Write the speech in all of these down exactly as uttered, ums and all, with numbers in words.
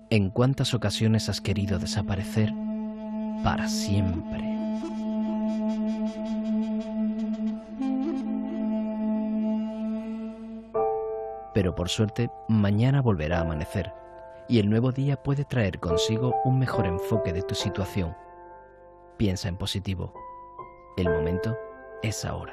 ¿En cuántas ocasiones has querido desaparecer para siempre? Pero por suerte, mañana volverá a amanecer y el nuevo día puede traer consigo un mejor enfoque de tu situación. Piensa en positivo. El momento es ahora.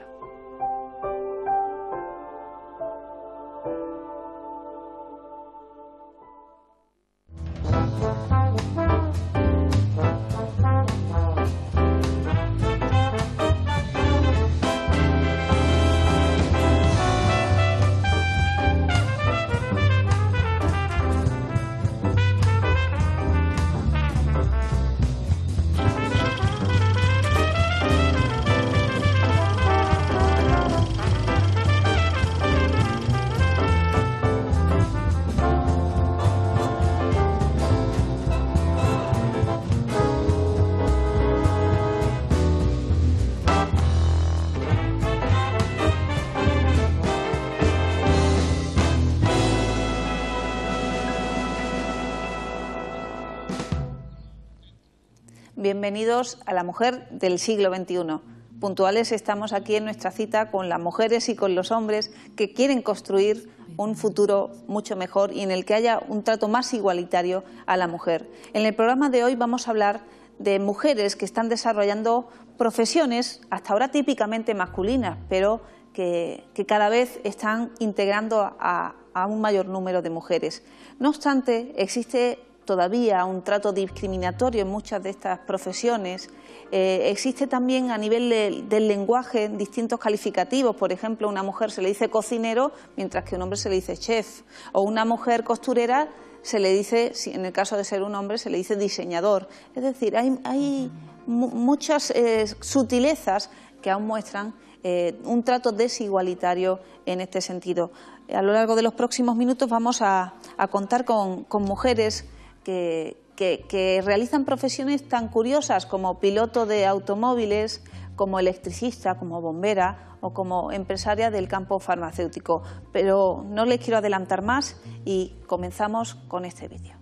Bienvenidos a la mujer del siglo veintiuno. Puntuales estamos aquí en nuestra cita con las mujeres y con los hombres que quieren construir un futuro mucho mejor y en el que haya un trato más igualitario a la mujer. En el programa de hoy vamos a hablar de mujeres que están desarrollando profesiones hasta ahora típicamente masculinas, pero que, que cada vez están integrando a, a un mayor número de mujeres. No obstante, existe todavía un trato discriminatorio en muchas de estas profesiones. Eh, existe también a nivel de, del lenguaje distintos calificativos. Por ejemplo, a una mujer se le dice cocinero, mientras que a un hombre se le dice chef. O una mujer costurera se le dice, en el caso de ser un hombre, se le dice diseñador. Es decir, hay, hay muchas eh, sutilezas que aún muestran eh, un trato desigualitario en este sentido. A lo largo de los próximos minutos vamos a, a contar con, con mujeres Que, que, que realizan profesiones tan curiosas como piloto de automóviles, como electricista, como bombera o como empresaria del campo farmacéutico. Pero no les quiero adelantar más y comenzamos con este vídeo.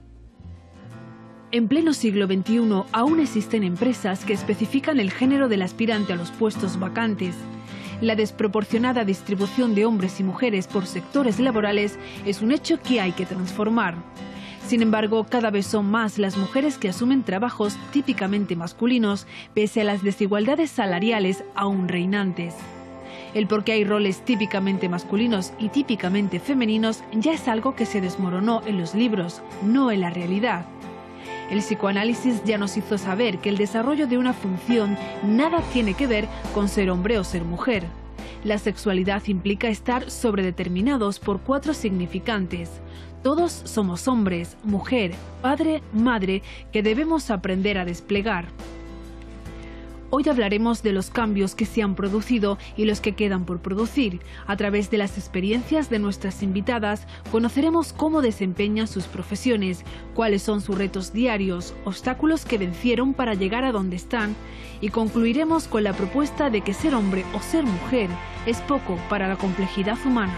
En pleno siglo veintiuno aún existen empresas que especifican el género del aspirante a los puestos vacantes. La desproporcionada distribución de hombres y mujeres por sectores laborales es un hecho que hay que transformar. Sin embargo, cada vez son más las mujeres que asumen trabajos típicamente masculinos, pese a las desigualdades salariales aún reinantes. El por qué hay roles típicamente masculinos y típicamente femeninos ya es algo que se desmoronó en los libros, no en la realidad. El psicoanálisis ya nos hizo saber que el desarrollo de una función nada tiene que ver con ser hombre o ser mujer. La sexualidad implica estar sobredeterminados por cuatro significantes. Todos somos hombres, mujer, padre, madre, que debemos aprender a desplegar. Hoy hablaremos de los cambios que se han producido y los que quedan por producir. A través de las experiencias de nuestras invitadas, conoceremos cómo desempeñan sus profesiones, cuáles son sus retos diarios, obstáculos que vencieron para llegar a donde están, y concluiremos con la propuesta de que ser hombre o ser mujer es poco para la complejidad humana.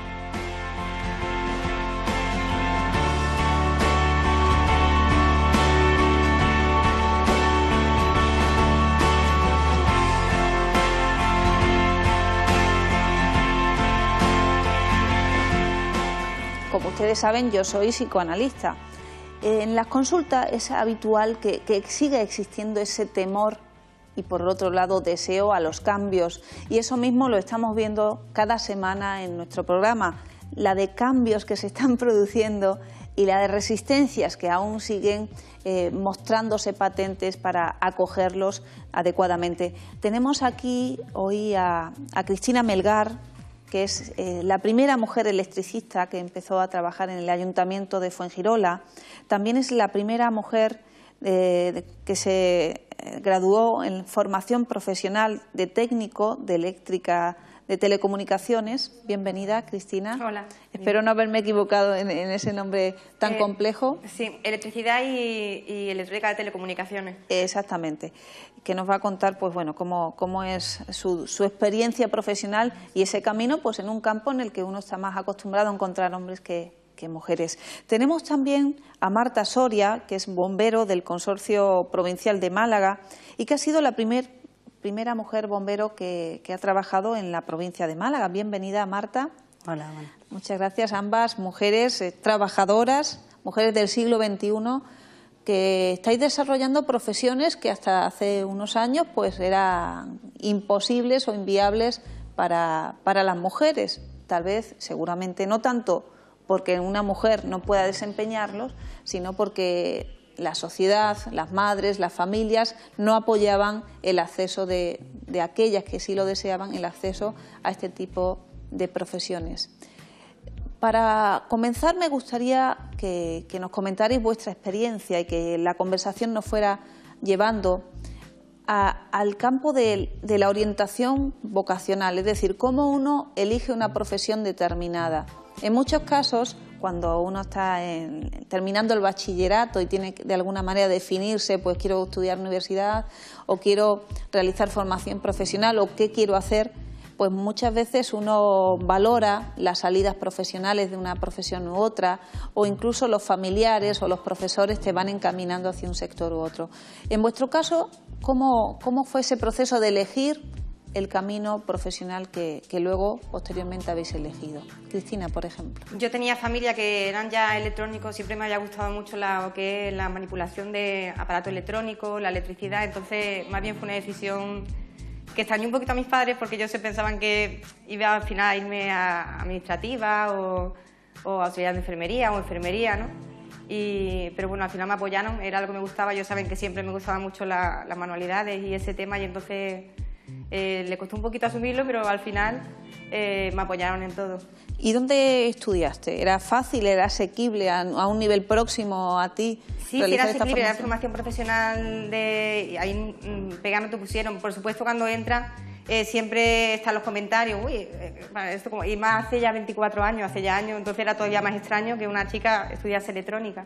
Como ustedes saben, yo soy psicoanalista. En las consultas es habitual que, que siga existiendo ese temor y, por otro lado, deseo a los cambios. Y eso mismo lo estamos viendo cada semana en nuestro programa. La de cambios que se están produciendo y la de resistencias que aún siguen eh, mostrándose patentes para acogerlos adecuadamente. Tenemos aquí hoy a, a Cristina Melgar, que es eh, la primera mujer electricista que empezó a trabajar en el Ayuntamiento de Fuengirola. También es la primera mujer eh, que se graduó en formación profesional de técnico de eléctrica de telecomunicaciones. Bienvenida, Cristina. Hola. Espero no haberme equivocado en, en ese nombre tan eh, complejo. Sí, electricidad y, y eléctrica de telecomunicaciones. Exactamente. Que nos va a contar, pues bueno, cómo, cómo es su, su experiencia profesional y ese camino, pues en un campo en el que uno está más acostumbrado a encontrar hombres que, que mujeres. Tenemos también a Marta Soria, que es bombero del Consorcio Provincial de Málaga y que ha sido la primer, primera mujer bombero que, que ha trabajado en la provincia de Málaga. Bienvenida, Marta. Hola, bueno. Muchas gracias. Ambas mujeres eh, trabajadoras, mujeres del siglo veintiuno, que estáis desarrollando profesiones que hasta hace unos años pues eran imposibles o inviables para, para las mujeres. Tal vez, seguramente, no tanto porque una mujer no pueda desempeñarlos, sino porque la sociedad, las madres, las familias no apoyaban el acceso de, de aquellas que sí lo deseaban, el acceso a este tipo de profesiones. Para comenzar, me gustaría que, que nos comentarais vuestra experiencia y que la conversación nos fuera llevando a, al campo de, de la orientación vocacional, es decir, cómo uno elige una profesión determinada. En muchos casos, cuando uno está en, terminando el bachillerato y tiene que de alguna manera definirse, pues quiero estudiar universidad o quiero realizar formación profesional o qué quiero hacer, pues muchas veces uno valora las salidas profesionales de una profesión u otra, o incluso los familiares o los profesores te van encaminando hacia un sector u otro. En vuestro caso, ¿cómo, cómo fue ese proceso de elegir el camino profesional que, que luego, posteriormente, habéis elegido? Cristina, por ejemplo. Yo tenía familia que eran ya electrónicos, siempre me había gustado mucho la, lo que es la manipulación de aparatos electrónicos, la electricidad, entonces más bien fue una decisión que extrañé un poquito a mis padres porque ellos se pensaban que iba al final a irme a administrativa o, o auxiliar de enfermería o enfermería, ¿no? Y, pero bueno, al final me apoyaron, era algo que me gustaba, ellos saben que siempre me gustaban mucho la, las manualidades y ese tema y entonces eh, le costó un poquito asumirlo, pero al final eh, me apoyaron en todo. ¿Y dónde estudiaste? ¿Era fácil, era asequible a, a un nivel próximo a ti? Sí, sí, era asequible, era formación profesional, de ahí mmm, pegando te pusieron. Por supuesto, cuando entras eh, siempre están los comentarios, uy, eh, esto como, y más hace ya veinticuatro años, hace ya años, entonces era todavía más extraño que una chica estudiase electrónica.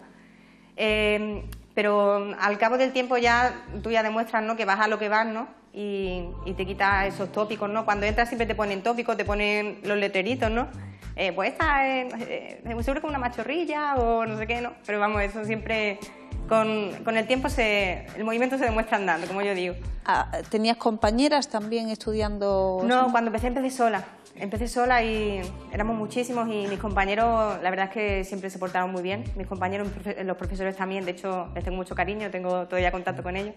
Eh, pero al cabo del tiempo ya tú ya demuestras, ¿no?, que vas a lo que vas, ¿no?, y, y te quitas esos tópicos, ¿no? Cuando entras siempre te ponen tópicos, te ponen los letreritos, ¿no? Eh, pues esta es eh, seguro que una machorrilla o no sé qué, ¿no? Pero vamos, eso siempre con, con el tiempo se, el movimiento se demuestra andando, como yo digo. Ah, ¿tenías compañeras también estudiando? No, cuando empecé empecé sola. Empecé sola y éramos muchísimos y mis compañeros, la verdad es que siempre se portaron muy bien. Mis compañeros, los profesores también, de hecho les tengo mucho cariño, tengo todavía contacto con ellos.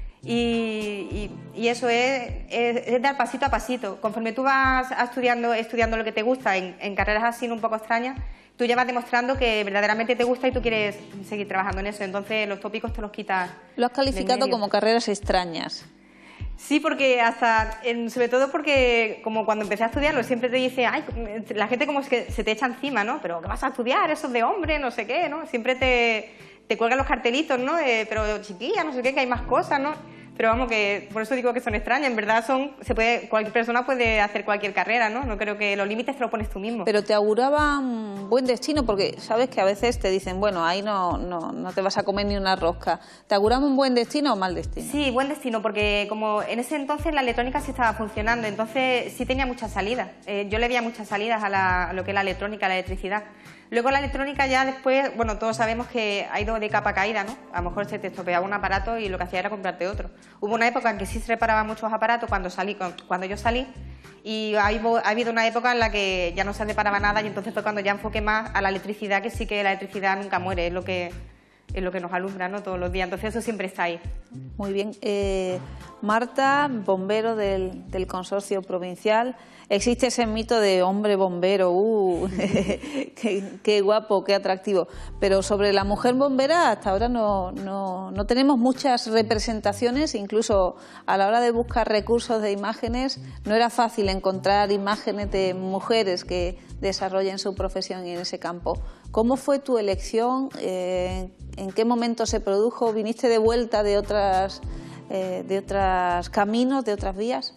Y, y, y eso es, es, es dar pasito a pasito. Conforme tú vas estudiando, estudiando lo que te gusta en, en carreras así un poco extrañas, tú ya vas demostrando que verdaderamente te gusta y tú quieres seguir trabajando en eso. Entonces los tópicos te los quitas. Lo has calificado como carreras extrañas. Sí, porque hasta, en, sobre todo porque como cuando empecé a estudiarlo siempre te dice, ay, la gente como es que se te echa encima, ¿no? Pero ¿qué vas a estudiar? Eso es de hombre, no sé qué, ¿no? Siempre te, te cuelgan los cartelitos, ¿no? Eh, pero chiquilla, no sé qué, que hay más cosas, ¿no? Pero vamos, que por eso digo que son extrañas. En verdad son, se puede, cualquier persona puede hacer cualquier carrera, ¿no? No creo que los límites te los pones tú mismo. Pero te auguraban buen destino, porque sabes que a veces te dicen, bueno, ahí no, no, no te vas a comer ni una rosca. ¿Te auguraban buen destino o mal destino? Sí, buen destino, porque como en ese entonces la electrónica sí estaba funcionando, entonces sí tenía muchas salidas. Eh, yo le veía muchas salidas a, la, a lo que es la electrónica, a la electricidad. Luego la electrónica ya después, bueno, todos sabemos que ha ido de capa caída, ¿no? A lo mejor se te estropeaba un aparato y lo que hacía era comprarte otro. Hubo una época en que sí se reparaban muchos aparatos cuando salí, cuando yo salí, y ha habido, ha habido una época en la que ya no se reparaba nada y entonces fue cuando ya enfoqué más a la electricidad, que sí que la electricidad nunca muere, es lo que, es lo que nos alumbra, ¿no?, todos los días. Entonces eso siempre está ahí. Muy bien. Eh, Marta, bombero del, del Consorcio Provincial. Existe ese mito de hombre bombero, uh, qué, qué guapo, qué atractivo. Pero sobre la mujer bombera hasta ahora no, no, no tenemos muchas representaciones, incluso a la hora de buscar recursos de imágenes no era fácil encontrar imágenes de mujeres que desarrollen su profesión en ese campo. ¿Cómo fue tu elección? Eh, ¿En qué momento se produjo? ¿Viniste de vuelta de otras, eh, de otros caminos, de otras vías?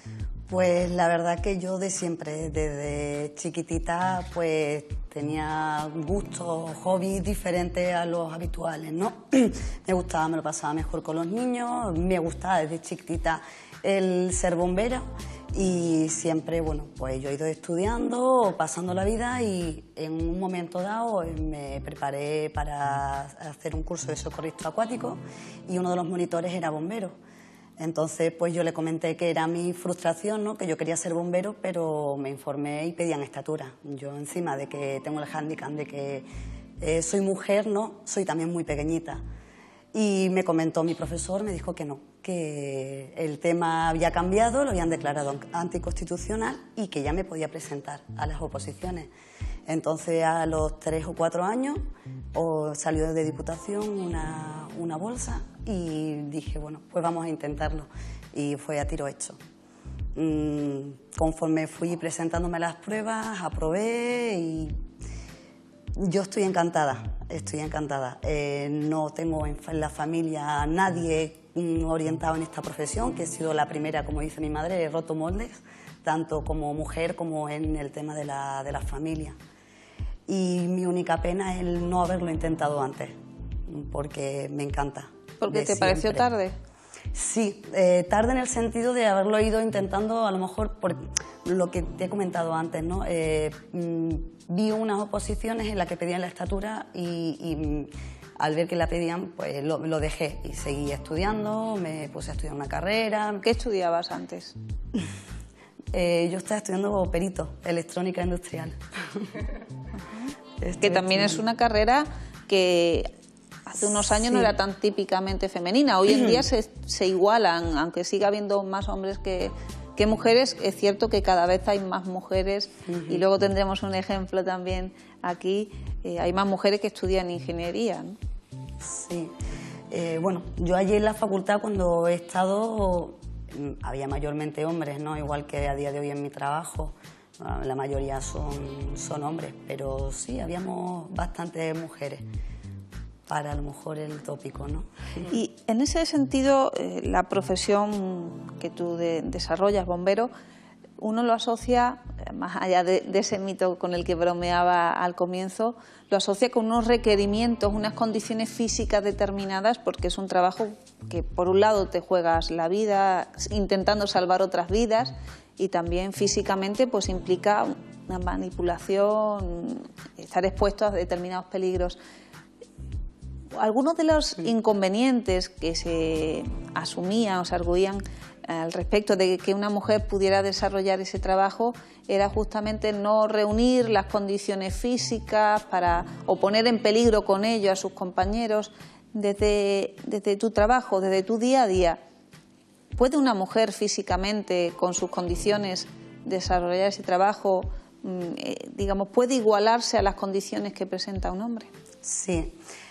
Pues la verdad que yo de siempre, desde chiquitita, pues tenía gustos, hobbies diferentes a los habituales, ¿no? Me gustaba, me lo pasaba mejor con los niños, me gustaba desde chiquitita el ser bombera Y siempre, bueno, pues yo he ido estudiando, pasando la vida y en un momento dado me preparé para hacer un curso de socorrista acuático y uno de los monitores era bombero. Entonces, pues yo le comenté que era mi frustración, ¿no? Que yo quería ser bombero, pero me informé y pedían estatura. Yo, encima de que tengo el hándicap de que eh, soy mujer, ¿no? Soy también muy pequeñita. Y me comentó mi profesor, me dijo que no, que el tema había cambiado, lo habían declarado anticonstitucional y que ya me podía presentar a las oposiciones. Entonces, a los tres o cuatro años, o salió de Diputación una, una bolsa y dije, bueno, pues vamos a intentarlo. Y fue a tiro hecho. Mm, conforme fui presentándome las pruebas, aprobé y yo estoy encantada, estoy encantada. Eh, no tengo en la familia a nadie orientado en esta profesión, que he sido la primera, como dice mi madre, he roto moldes, tanto como mujer como en el tema de la, de la familia. Y mi única pena es el no haberlo intentado antes, porque me encanta. ¿Porque te pareció tarde? Sí, eh, tarde en el sentido de haberlo ido intentando, a lo mejor por lo que te he comentado antes, ¿no? Eh, vi unas oposiciones en las que pedían la estatura y, y al ver que la pedían, pues lo, lo dejé y seguí estudiando, me puse a estudiar una carrera. ¿Qué estudiabas antes? eh, yo estaba estudiando perito, electrónica industrial. Que también es una carrera que hace unos años sí. no era tan típicamente femenina. Hoy en día se, se igualan, aunque siga habiendo más hombres que, que mujeres. Es cierto que cada vez hay más mujeres uh-huh. y luego tendremos un ejemplo también aquí. Eh, hay más mujeres que estudian ingeniería, ¿no? Sí. Eh, bueno, yo allí en la facultad cuando he estado había mayormente hombres, ¿no? Igual que a día de hoy en mi trabajo. La mayoría son, son hombres, pero sí, habíamos bastantes mujeres. Para a lo mejor el tópico, ¿no? Y en ese sentido, eh, la profesión que tú de, desarrollas, bombero, uno lo asocia, más allá de, de ese mito con el que bromeaba al comienzo, lo asocia con unos requerimientos, unas condiciones físicas determinadas, porque es un trabajo que por un lado te juegas la vida intentando salvar otras vidas y también físicamente pues implica una manipulación, estar expuesto a determinados peligros. Algunos de los inconvenientes que se asumían o se arguían al respecto de que una mujer pudiera desarrollar ese trabajo era justamente no reunir las condiciones físicas para, o poner en peligro con ello a sus compañeros. Desde, desde tu trabajo, desde tu día a día, ¿puede una mujer físicamente, con sus condiciones, desarrollar ese trabajo? Eh, digamos, ¿puede igualarse a las condiciones que presenta un hombre? Sí.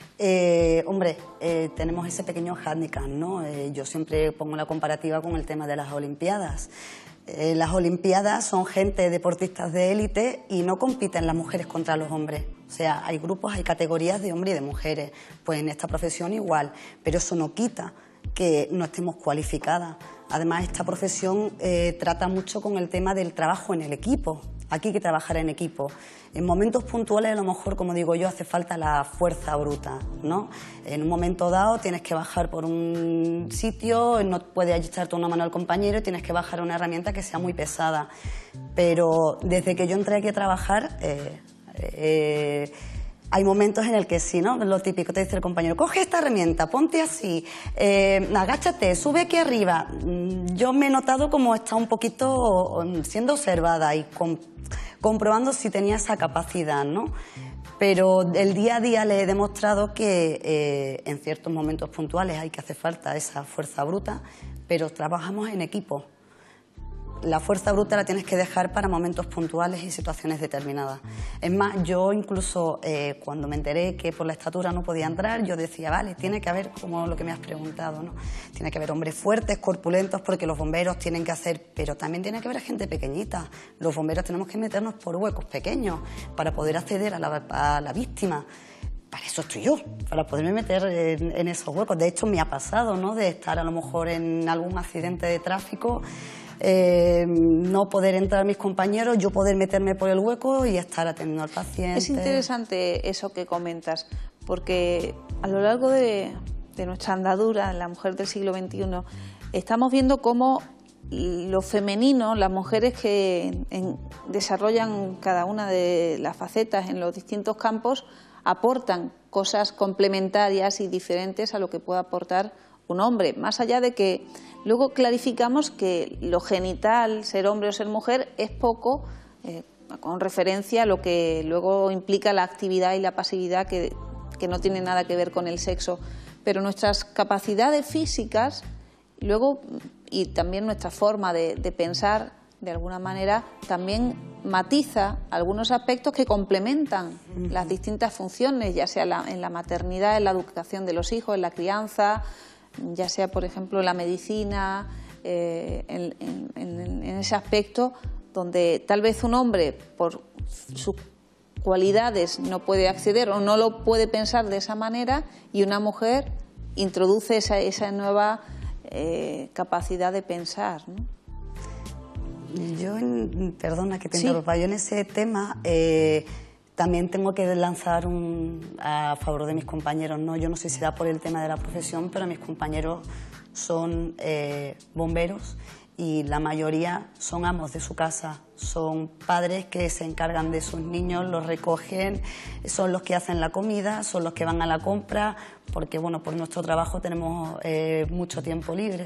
Eh, hombre, eh, tenemos ese pequeño hándicap, ¿no? Eh, yo siempre pongo la comparativa con el tema de las Olimpiadas. Eh, las Olimpiadas son gente, deportistas de élite y no compiten las mujeres contra los hombres. O sea, hay grupos, hay categorías de hombres y de mujeres. Pues en esta profesión igual, pero eso no quita que no estemos cualificadas. Además, esta profesión eh, trata mucho con el tema del trabajo en el equipo. Aquí hay que trabajar en equipo. En momentos puntuales, a lo mejor, como digo yo, hace falta la fuerza bruta, ¿no? En un momento dado tienes que bajar por un sitio, no puedes echarte una mano al compañero y tienes que bajar una herramienta que sea muy pesada. Pero desde que yo entré aquí a trabajar, eh, eh, hay momentos en el que sí, ¿no? Lo típico, te dice el compañero, coge esta herramienta, ponte así, eh, agáchate, sube aquí arriba. Yo me he notado como está un poquito siendo observada y con, comprobando si tenía esa capacidad, ¿no? Pero el día a día le he demostrado que eh, en ciertos momentos puntuales hay que hacer falta esa fuerza bruta, pero trabajamos en equipo. La fuerza bruta la tienes que dejar para momentos puntuales y situaciones determinadas. Es más, yo incluso eh, cuando me enteré que por la estatura no podía entrar, yo decía, vale, tiene que haber, como lo que me has preguntado, ¿no? Tiene que haber hombres fuertes, corpulentos, porque los bomberos tienen que hacer, pero también tiene que haber gente pequeñita. Los bomberos tenemos que meternos por huecos pequeños para poder acceder a la, a la víctima. Para eso estoy yo, para poderme meter en, en esos huecos. De hecho, me ha pasado, ¿no?, de estar a lo mejor en algún accidente de tráfico, Eh, no poder entrar mis compañeros, yo poder meterme por el hueco y estar atendiendo al paciente. Es interesante eso que comentas, porque a lo largo de, de nuestra andadura, en la mujer del siglo veintiuno, estamos viendo cómo lo femenino, las mujeres que en, desarrollan cada una de las facetas en los distintos campos, aportan cosas complementarias y diferentes a lo que pueda aportar un hombre, más allá de que luego clarificamos que lo genital, ser hombre o ser mujer, es poco, eh, con referencia a lo que luego implica la actividad y la pasividad, que, que no tiene nada que ver con el sexo. Pero nuestras capacidades físicas, luego, y también nuestra forma de, de pensar, de alguna manera, también matiza algunos aspectos que complementan las distintas funciones, ya sea la, en la maternidad, en la educación de los hijos, en la crianza, ya sea, por ejemplo, en la medicina, eh, en, en, en ese aspecto donde tal vez un hombre, por sus cualidades, no puede acceder o no lo puede pensar de esa manera, y una mujer introduce esa, esa nueva eh, capacidad de pensar, ¿no? Yo, perdona que te Sí. interrumpa, yo en ese tema eh, también tengo que lanzar un, a favor de mis compañeros, ¿no? Yo no sé si será por el tema de la profesión, pero mis compañeros son eh, bomberos y la mayoría son amos de su casa, son padres que se encargan de sus niños, los recogen, son los que hacen la comida, son los que van a la compra, porque bueno, por nuestro trabajo tenemos eh, mucho tiempo libre.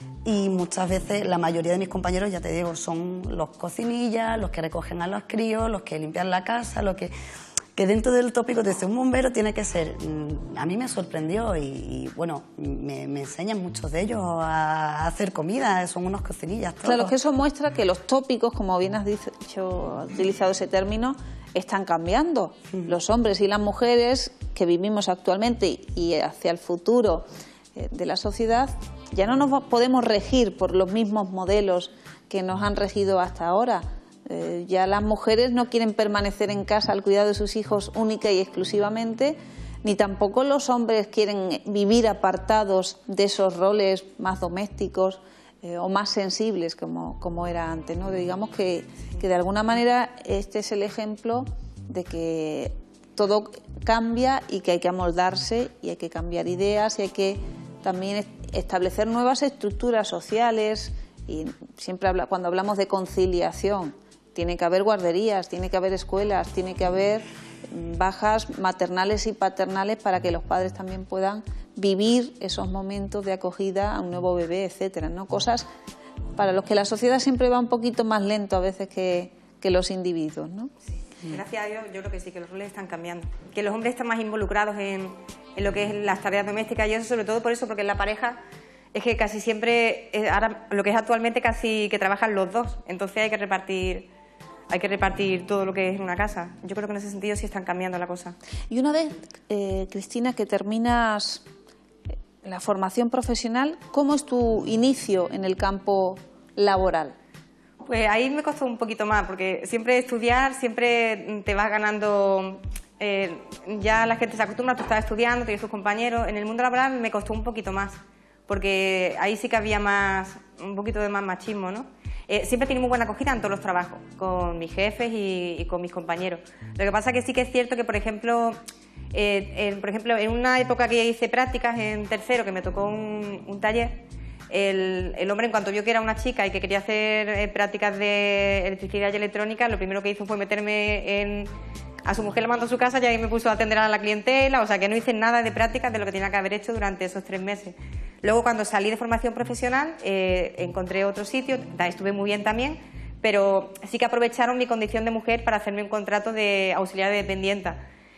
Y muchas veces la mayoría de mis compañeros, ya te digo, son los cocinillas, los que recogen a los críos, los que limpian la casa, los que... que dentro del tópico de ser un bombero tiene que ser... A mí me sorprendió y, y bueno, me, me enseñan muchos de ellos a hacer comida, son unos cocinillas todos. Claro, que eso muestra que los tópicos, como bien has dicho, has utilizado ese término, están cambiando. Sí. Los hombres y las mujeres que vivimos actualmente y hacia el futuro de la sociedad, ya no nos podemos regir por los mismos modelos que nos han regido hasta ahora. Eh, ya las mujeres no quieren permanecer en casa al cuidado de sus hijos única y exclusivamente, ni tampoco los hombres quieren vivir apartados de esos roles más domésticos eh, o más sensibles como, como era antes, ¿no? Digamos que, que de alguna manera este es el ejemplo de que todo cambia y que hay que amoldarse y hay que cambiar ideas y hay que también establecer nuevas estructuras sociales. Y siempre habla, cuando hablamos de conciliación, tiene que haber guarderías, tiene que haber escuelas, tiene que haber bajas maternales y paternales para que los padres también puedan vivir esos momentos de acogida a un nuevo bebé, etcétera, ¿no? Cosas para los que la sociedad siempre va un poquito más lento a veces que, que los individuos, ¿no? Sí. Gracias a Dios, yo creo que sí, que los roles están cambiando. Que los hombres están más involucrados en, en lo que es las tareas domésticas, y eso sobre todo por eso, porque en la pareja es que casi siempre, ahora lo que es actualmente casi que trabajan los dos, entonces hay que repartir hay que repartir todo lo que es en una casa. Yo creo que en ese sentido sí están cambiando la cosa. Y una vez, eh, Cristina, que terminas la formación profesional, ¿cómo es tu inicio en el campo laboral? Pues ahí me costó un poquito más, porque siempre estudiar, siempre te vas ganando... Eh, ya la gente se acostumbra, tú estás estudiando, tienes tus compañeros. En el mundo laboral me costó un poquito más, porque ahí sí que había más, un poquito de más machismo, ¿no? Eh, siempre he tenido muy buena acogida en todos los trabajos, con mis jefes y, y con mis compañeros. Lo que pasa es que sí que es cierto que, por ejemplo, eh, en, por ejemplo, en una época que hice prácticas en tercero, que me tocó un, un taller, el, el hombre, en cuanto vio que era una chica y que quería hacer eh, prácticas de electricidad y electrónica, lo primero que hizo fue meterme en... A su mujer la mandó a su casa y ahí me puso a atender a la clientela, o sea que no hice nada de prácticas de lo que tenía que haber hecho durante esos tres meses. Luego, cuando salí de formación profesional, eh, encontré otro sitio, estuve muy bien también, pero sí que aprovecharon mi condición de mujer para hacerme un contrato de auxiliar de dependienta.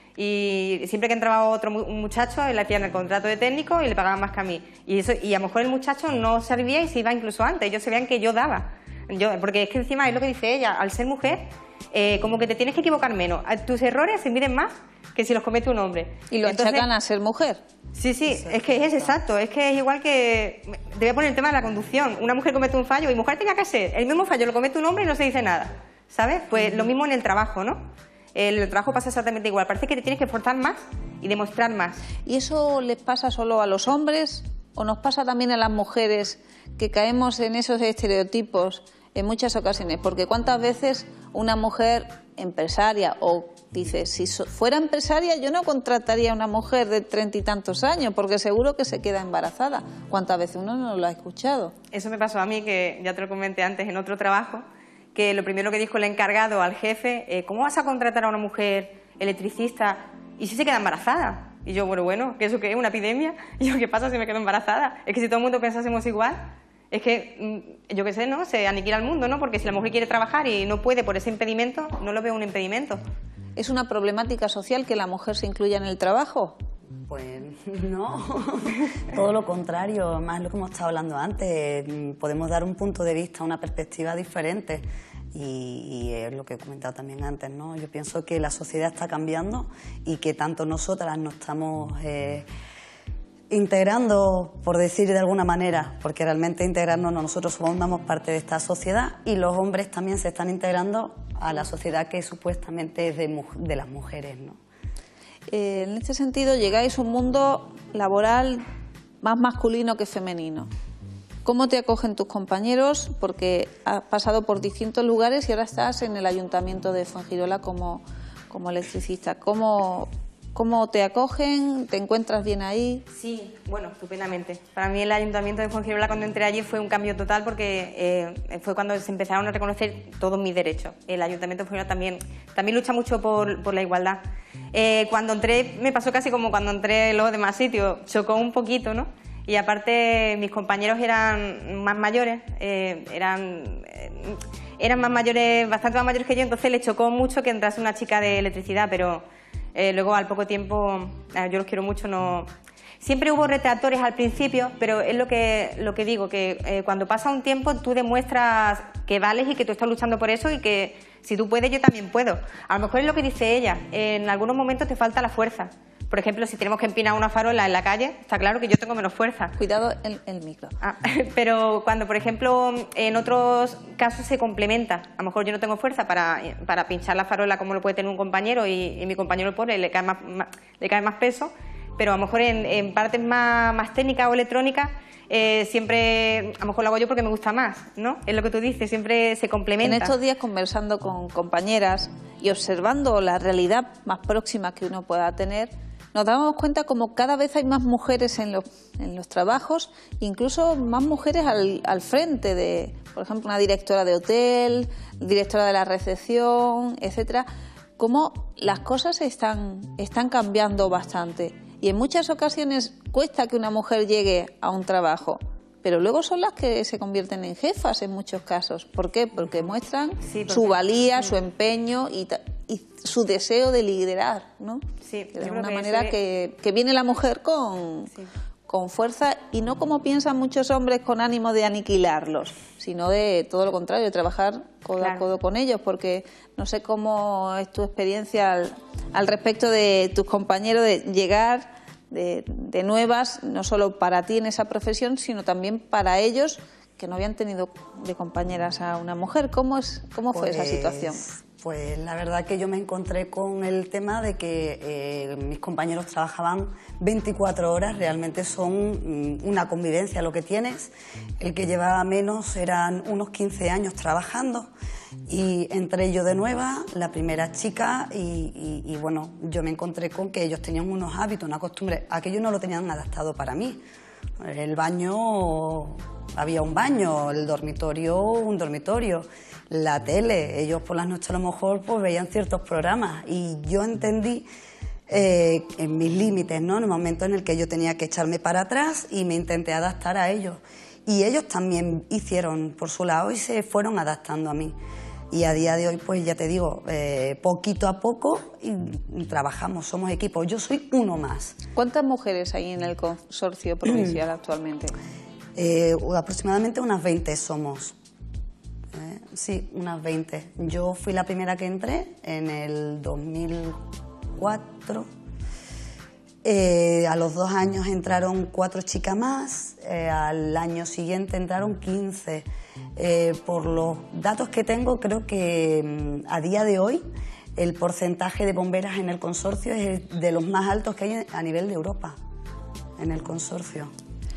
Y siempre que entraba otro muchacho, le hacían el contrato de técnico y le pagaban más que a mí. Y, eso, y a lo mejor el muchacho no se vivía y se iba incluso antes, ellos sabían que yo daba. Yo, porque es que encima es lo que dice ella, al ser mujer, eh, como que te tienes que equivocar menos. Tus errores se miden más que si los comete un hombre. Y lo Entonces, achacan a ser mujer. Sí, sí, exacto. Es que es exacto, es que es igual que... Te voy a poner el tema de la conducción. Una mujer comete un fallo y mujer tenga que ser. El mismo fallo lo comete un hombre y no se dice nada, ¿sabes? Pues uh-huh. Lo mismo en el trabajo, ¿no? El trabajo pasa exactamente igual. Parece que te tienes que esforzar más y demostrar más. ¿Y eso les pasa solo a los hombres o nos pasa también a las mujeres que caemos en esos estereotipos en muchas ocasiones? Porque cuántas veces una mujer empresaria o dice, si so, fuera empresaria yo no contrataría a una mujer de treinta y tantos años porque seguro que se queda embarazada. ¿Cuántas veces uno no lo ha escuchado? Eso me pasó a mí, que ya te lo comenté antes en otro trabajo, que lo primero que dijo el encargado al jefe, eh, ¿cómo vas a contratar a una mujer electricista y si se queda embarazada? Y yo, bueno, bueno, ¿qué eso qué es? ¿Una epidemia? Y yo, ¿qué pasa si me quedo embarazada? Es que si todo el mundo pensásemos igual, es que, yo qué sé, ¿no? Se aniquila el mundo, ¿no? Porque si la mujer quiere trabajar y no puede por ese impedimento, no lo veo un impedimento. ¿Es una problemática social que la mujer se incluya en el trabajo? Pues no, todo lo contrario, más lo que hemos estado hablando antes, podemos dar un punto de vista, una perspectiva diferente y, y es lo que he comentado también antes, ¿no? Yo pienso que la sociedad está cambiando y que tanto nosotras nos estamos eh, integrando, por decir de alguna manera, porque realmente integrarnos, no, nosotros formamos parte de esta sociedad y los hombres también se están integrando a la sociedad que supuestamente es de, de las mujeres, ¿no? Eh, en este sentido, llegáis a un mundo laboral más masculino que femenino. ¿Cómo te acogen tus compañeros? Porque has pasado por distintos lugares y ahora estás en el Ayuntamiento de Fuengirola como, como electricista. ¿Cómo, ¿Cómo te acogen? ¿Te encuentras bien ahí? Sí, bueno, estupendamente. Para mí el Ayuntamiento de Fuengirola, cuando entré allí, fue un cambio total porque eh, fue cuando se empezaron a reconocer todos mis derechos. El Ayuntamiento de Fuengirola también, también lucha mucho por, por la igualdad. Eh, cuando entré, me pasó casi como cuando entré en los demás sitios, chocó un poquito, ¿no? Y aparte mis compañeros eran más mayores, eh, eran, eh, eran más mayores, bastante más mayores que yo, entonces les chocó mucho que entrase una chica de electricidad, pero eh, luego al poco tiempo, eh, yo los quiero mucho, no... Siempre hubo retractores al principio, pero es lo que, lo que digo, que eh, cuando pasa un tiempo tú demuestras que vales y que tú estás luchando por eso y que si tú puedes, yo también puedo. A lo mejor es lo que dice ella, en algunos momentos te falta la fuerza. Por ejemplo, si tenemos que empinar una farola en la calle, está claro que yo tengo menos fuerza. Cuidado el, el micro. Ah, pero cuando, por ejemplo, en otros casos se complementa. A lo mejor yo no tengo fuerza para, para pinchar la farola como lo puede tener un compañero y, y mi compañero el pobre le cae más, más, le cae más peso, pero a lo mejor en, en partes más, más técnicas o electrónicas eh, siempre, a lo mejor lo hago yo porque me gusta más, ¿no? Es lo que tú dices, siempre se complementa. En estos días, conversando con compañeras y observando la realidad más próxima que uno pueda tener, nos damos cuenta como cada vez hay más mujeres en los, en los trabajos, incluso más mujeres al, al frente de, por ejemplo, una directora de hotel, directora de la recepción, etcétera. Cómo las cosas están, están cambiando bastante y en muchas ocasiones cuesta que una mujer llegue a un trabajo, pero luego son las que se convierten en jefas en muchos casos. ¿Por qué? Porque muestran sí, porque, su valía, sí. su empeño y, y su deseo de liderar, ¿no? Sí, de alguna manera que, que, que viene la mujer con, sí. con fuerza y no como piensan muchos hombres con ánimo de aniquilarlos, sino de todo lo contrario, de trabajar codo claro. a codo con ellos, porque no sé cómo es tu experiencia al, al respecto de tus compañeros de llegar de, de nuevas, no solo para ti en esa profesión, sino también para ellos que no habían tenido de compañeras a una mujer. ¿Cómo, es, cómo fue pues... esa situación? Pues la verdad que yo me encontré con el tema de que eh, mis compañeros trabajaban veinticuatro horas, realmente son una convivencia lo que tienes. El que llevaba menos eran unos quince años trabajando y entré yo de nueva, la primera chica, y, y, y bueno, yo me encontré con que ellos tenían unos hábitos, una costumbre, aquello no lo tenían adaptado para mí. El baño, había un baño, el dormitorio, un dormitorio. La tele, ellos por las noches a lo mejor pues veían ciertos programas y yo entendí eh, en mis límites, ¿no? En el momento en el que yo tenía que echarme para atrás y me intenté adaptar a ellos. Y ellos también hicieron por su lado y se fueron adaptando a mí. Y a día de hoy, pues ya te digo, eh, poquito a poco y, y trabajamos, somos equipo. Yo soy uno más. ¿Cuántas mujeres hay en el consorcio provincial actualmente? Eh, aproximadamente unas veinte somos. Eh, sí, unas veinte. Yo fui la primera que entré en el dos mil cuatro. Eh, a los dos años entraron cuatro chicas más, eh, al año siguiente entraron quince. Eh, por los datos que tengo, creo que a día de hoy el porcentaje de bomberas en el consorcio es de los más altos que hay a nivel de Europa, en el consorcio.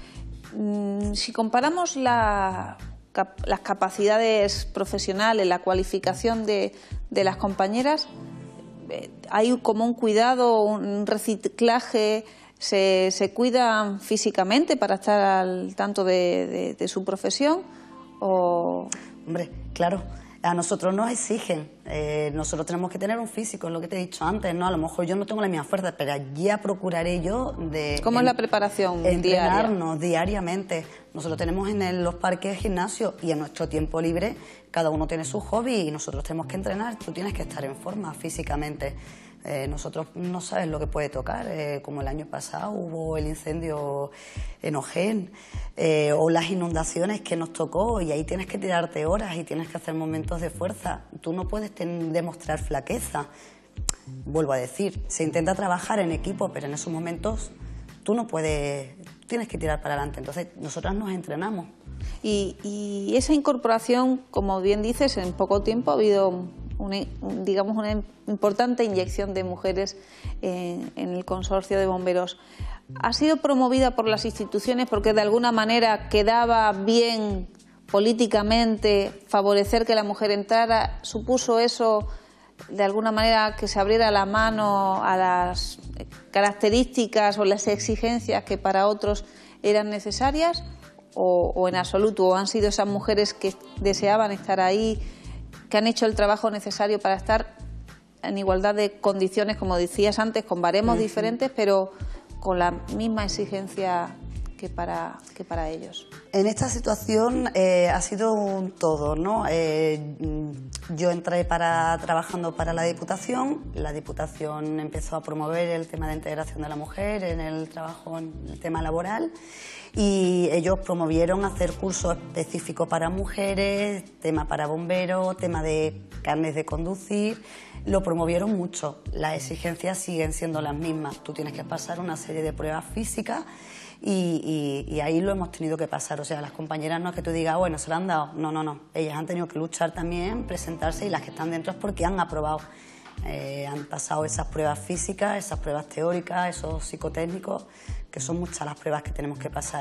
Mm, si comparamos la, cap, las capacidades profesionales, la cualificación de, de las compañeras, hay como un cuidado, un reciclaje, se, se cuidan físicamente para estar al tanto de, de, de su profesión. O... Hombre, claro, a nosotros nos exigen, eh, nosotros tenemos que tener un físico, es lo que te he dicho antes, ¿no? A lo mejor yo no tengo la misma fuerza, pero ya procuraré yo de... ¿Cómo en, es la preparación entrenarnos diaria? diariamente. Nosotros tenemos en el, los parques gimnasios y en nuestro tiempo libre cada uno tiene su hobby y nosotros tenemos que entrenar, tú tienes que estar en forma físicamente. Eh, nosotros no sabes lo que puede tocar, eh, como el año pasado hubo el incendio en Ojén, eh, o las inundaciones que nos tocó, y ahí tienes que tirarte horas y tienes que hacer momentos de fuerza. Tú no puedes ten, demostrar flaqueza. Vuelvo a decir, se intenta trabajar en equipo, pero en esos momentos tú no puedes, tienes que tirar para adelante. Entonces nosotras nos entrenamos. Y, y esa incorporación, como bien dices, en poco tiempo ha habido una, digamos, una importante inyección de mujeres en, en el consorcio de bomberos. ¿Ha sido promovida por las instituciones porque de alguna manera quedaba bien políticamente favorecer que la mujer entrara? ¿Supuso eso de alguna manera que se abriera la mano a las características o las exigencias que para otros eran necesarias? O, o en absoluto, o han sido esas mujeres que deseaban estar ahí, que han hecho el trabajo necesario para estar en igualdad de condiciones, como decías antes, con baremos uh-huh. diferentes, pero con la misma exigencia que para, que para ellos? En esta situación eh, ha sido un todo, ¿no? Eh, yo entré para, trabajando para la Diputación, la Diputación empezó a promover el tema de integración de la mujer en el trabajo, en el tema laboral, y ellos promovieron hacer cursos específicos para mujeres, tema para bomberos, tema de carnes de conducir, lo promovieron mucho. Las exigencias siguen siendo las mismas, tú tienes que pasar una serie de pruebas físicas y, y, y ahí lo hemos tenido que pasar. O sea, las compañeras no es que tú digas, bueno, se lo han dado, no, no, no, ellas han tenido que luchar también, presentarse, y las que están dentro es porque han aprobado. Eh, han pasado esas pruebas físicas, esas pruebas teóricas, esos psicotécnicos, que son muchas las pruebas que tenemos que pasar.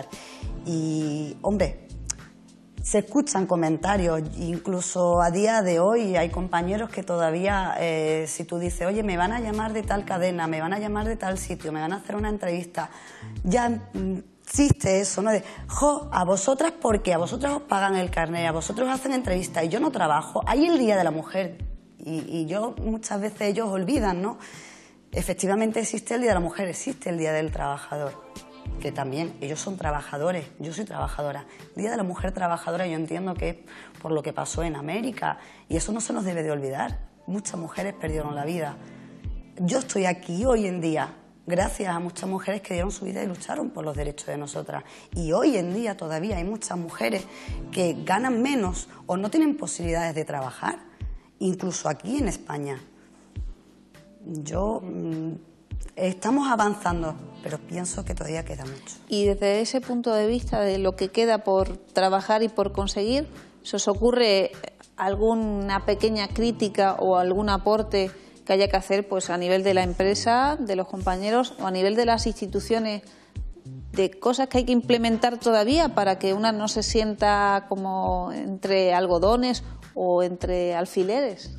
Y, hombre, se escuchan comentarios, incluso a día de hoy hay compañeros que todavía, eh, si tú dices, oye, me van a llamar de tal cadena, me van a llamar de tal sitio, me van a hacer una entrevista, ya mm, existe eso, ¿no? De, jo, a vosotras, porque a vosotras os pagan el carnet, a vosotros hacen entrevistas y yo no trabajo. Hay el Día de la Mujer y, y yo, muchas veces ellos olvidan, ¿no? Efectivamente existe el Día de la Mujer, existe el Día del Trabajador, que también ellos son trabajadores, yo soy trabajadora. El Día de la Mujer Trabajadora yo entiendo que es por lo que pasó en América y eso no se nos debe de olvidar. Muchas mujeres perdieron la vida. Yo estoy aquí hoy en día gracias a muchas mujeres que dieron su vida y lucharon por los derechos de nosotras. Y hoy en día todavía hay muchas mujeres que ganan menos o no tienen posibilidades de trabajar, incluso aquí en España. Yo... Mmm, estamos avanzando, pero pienso que todavía queda mucho. Y desde ese punto de vista de lo que queda por trabajar y por conseguir, ¿se os ocurre alguna pequeña crítica o algún aporte que haya que hacer pues a nivel de la empresa, de los compañeros o a nivel de las instituciones, de cosas que hay que implementar todavía para que una no se sienta como entre algodones o entre alfileres?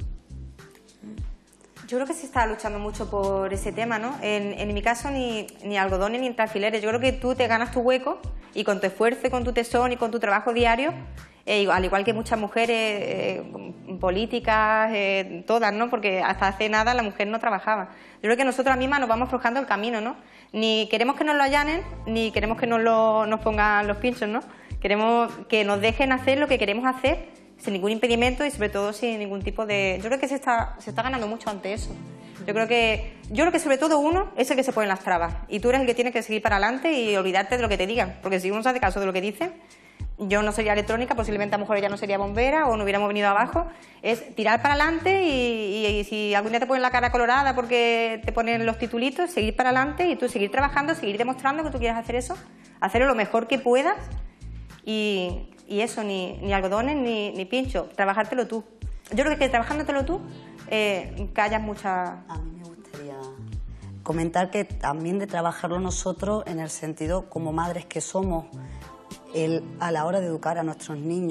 Yo creo que se está luchando mucho por ese tema, ¿no? En, en mi caso, ni, ni algodones ni entre alfileres. Yo creo que tú te ganas tu hueco y con tu esfuerzo, y con tu tesón y con tu trabajo diario, eh, al igual que muchas mujeres eh, políticas, eh, todas, ¿no? Porque hasta hace nada la mujer no trabajaba. Yo creo que nosotras mismas nos vamos forjando el camino, ¿no? Ni queremos que nos lo allanen, ni queremos que nos, lo, nos pongan los pinchos, ¿no? Queremos que nos dejen hacer lo que queremos hacer, sin ningún impedimento y sobre todo sin ningún tipo de... Yo creo que se está, se está ganando mucho ante eso. Yo creo que yo creo que sobre todo uno es el que se pone las trabas y tú eres el que tiene que seguir para adelante y olvidarte de lo que te digan, porque si uno se hace caso de lo que dicen, yo no sería electrónica, posiblemente a lo mejor ella no sería bombera o no hubiéramos venido abajo. Es tirar para adelante y, y, y si algún día te ponen la cara colorada porque te ponen los titulitos, seguir para adelante y tú seguir trabajando, seguir demostrando que tú quieres hacer eso, hacerlo lo mejor que puedas y... Y eso, ni, ni algodones ni, ni pincho, trabajártelo tú. Yo creo que trabajándotelo tú, eh, callas mucha... A mí me gustaría comentar que también de trabajarlo nosotros en el sentido como madres que somos, el, a la hora de educar a nuestros niños.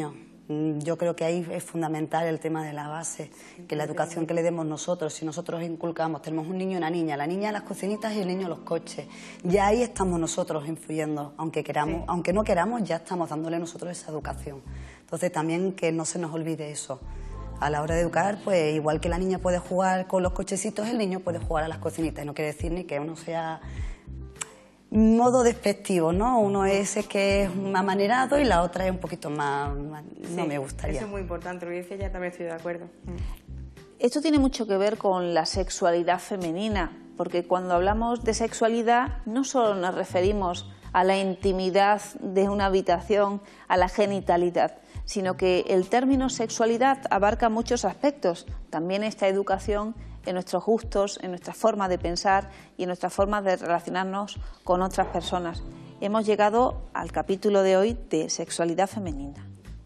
Yo creo que ahí es fundamental el tema de la base, que la educación que le demos nosotros, si nosotros inculcamos, tenemos un niño y una niña, la niña a las cocinitas y el niño a los coches, ya ahí estamos nosotros influyendo, aunque queramos, sí. aunque no queramos, ya estamos dándole nosotros esa educación. Entonces también que no se nos olvide eso. A la hora de educar, pues igual que la niña puede jugar con los cochecitos, el niño puede jugar a las cocinitas. No quiere decir ni que uno sea modo despectivo, ¿no? Uno es ese que es amanerado y la otra es un poquito más... más sí, no me gustaría. Eso es muy importante, lo que dice ella, también estoy de acuerdo. Esto tiene mucho que ver con la sexualidad femenina, porque cuando hablamos de sexualidad no solo nos referimos a la intimidad de una habitación, a la genitalidad, sino que el término sexualidad abarca muchos aspectos. También esta educación en nuestros gustos, en nuestra forma de pensar y en nuestra forma de relacionarnos con otras personas. Hemos llegado al capítulo de hoy de sexualidad femenina.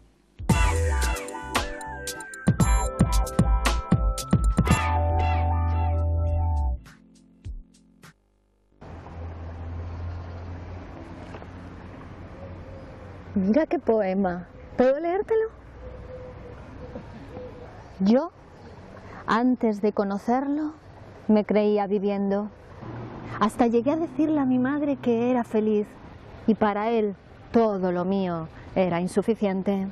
Mira qué poema. ¿Puedo leértelo? Yo, antes de conocerlo, me creía viviendo. Hasta llegué a decirle a mi madre que era feliz y para él todo lo mío era insuficiente.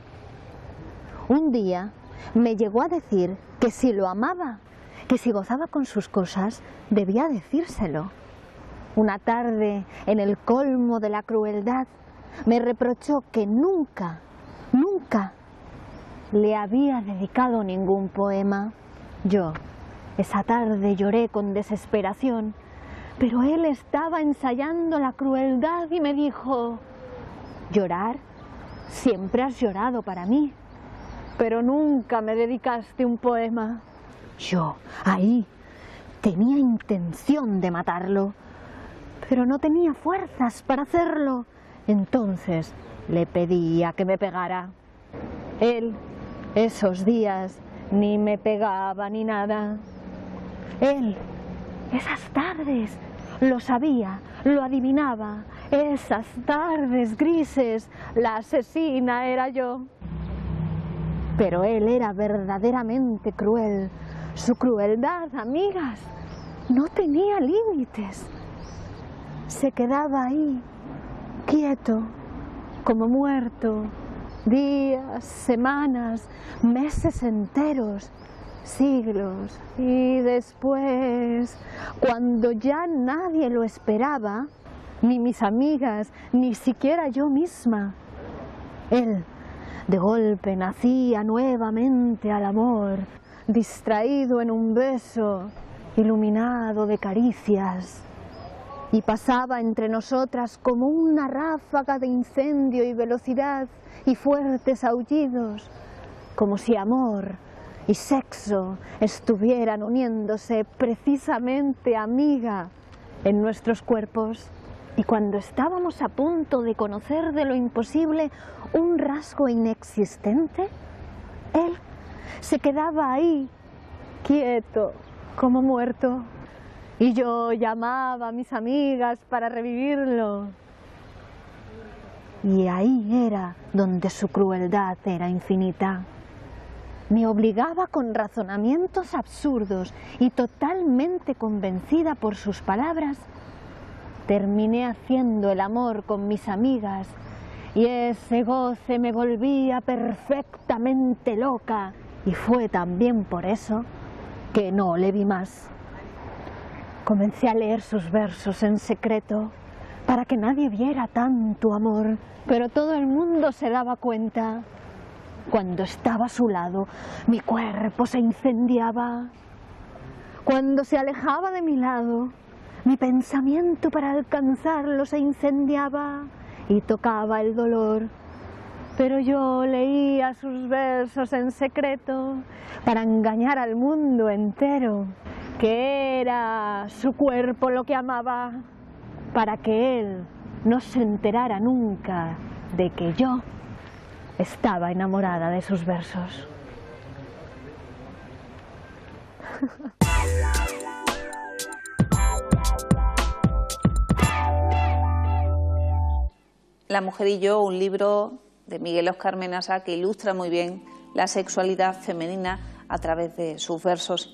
Un día me llegó a decir que si lo amaba, que si gozaba con sus cosas, debía decírselo. Una tarde, en el colmo de la crueldad, me reprochó que nunca, nunca le había dedicado ningún poema. Yo, esa tarde lloré con desesperación, pero él estaba ensayando la crueldad y me dijo: ¿llorar? Siempre has llorado para mí, pero nunca me dedicaste un poema. Yo, ahí, tenía intención de matarlo, pero no tenía fuerzas para hacerlo. Entonces le pedía que me pegara. Él, esos días, ni me pegaba ni nada. Él, esas tardes, lo sabía, lo adivinaba. Esas tardes grises, la asesina era yo. Pero él era verdaderamente cruel. Su crueldad, amigas, no tenía límites. Se quedaba ahí, quieto, como muerto, días, semanas, meses enteros, siglos. Y después, cuando ya nadie lo esperaba, ni mis amigas, ni siquiera yo misma, él de golpe nacía nuevamente al amor, distraído en un beso, iluminado de caricias. Y pasaba entre nosotras como una ráfaga de incendio y velocidad y fuertes aullidos, como si amor y sexo estuvieran uniéndose precisamente, amiga, en nuestros cuerpos. Y cuando estábamos a punto de conocer de lo imposible un rasgo inexistente, él se quedaba ahí, quieto, como muerto. Y yo llamaba a mis amigas para revivirlo. Y ahí era donde su crueldad era infinita. Me obligaba con razonamientos absurdos y totalmente convencida por sus palabras, terminé haciendo el amor con mis amigas y ese goce me volvía perfectamente loca. Y fue también por eso que no le vi más. Comencé a leer sus versos en secreto para que nadie viera tanto amor, pero todo el mundo se daba cuenta. Cuando estaba a su lado, mi cuerpo se incendiaba. Cuando se alejaba de mi lado, mi pensamiento para alcanzarlo se incendiaba y tocaba el dolor. Pero yo leía sus versos en secreto para engañar al mundo entero, que era su cuerpo lo que amaba, para que él no se enterara nunca de que yo estaba enamorada de sus versos. La mujer y yo, un libro de Miguel Óscar Menasa, que ilustra muy bien la sexualidad femenina a través de sus versos.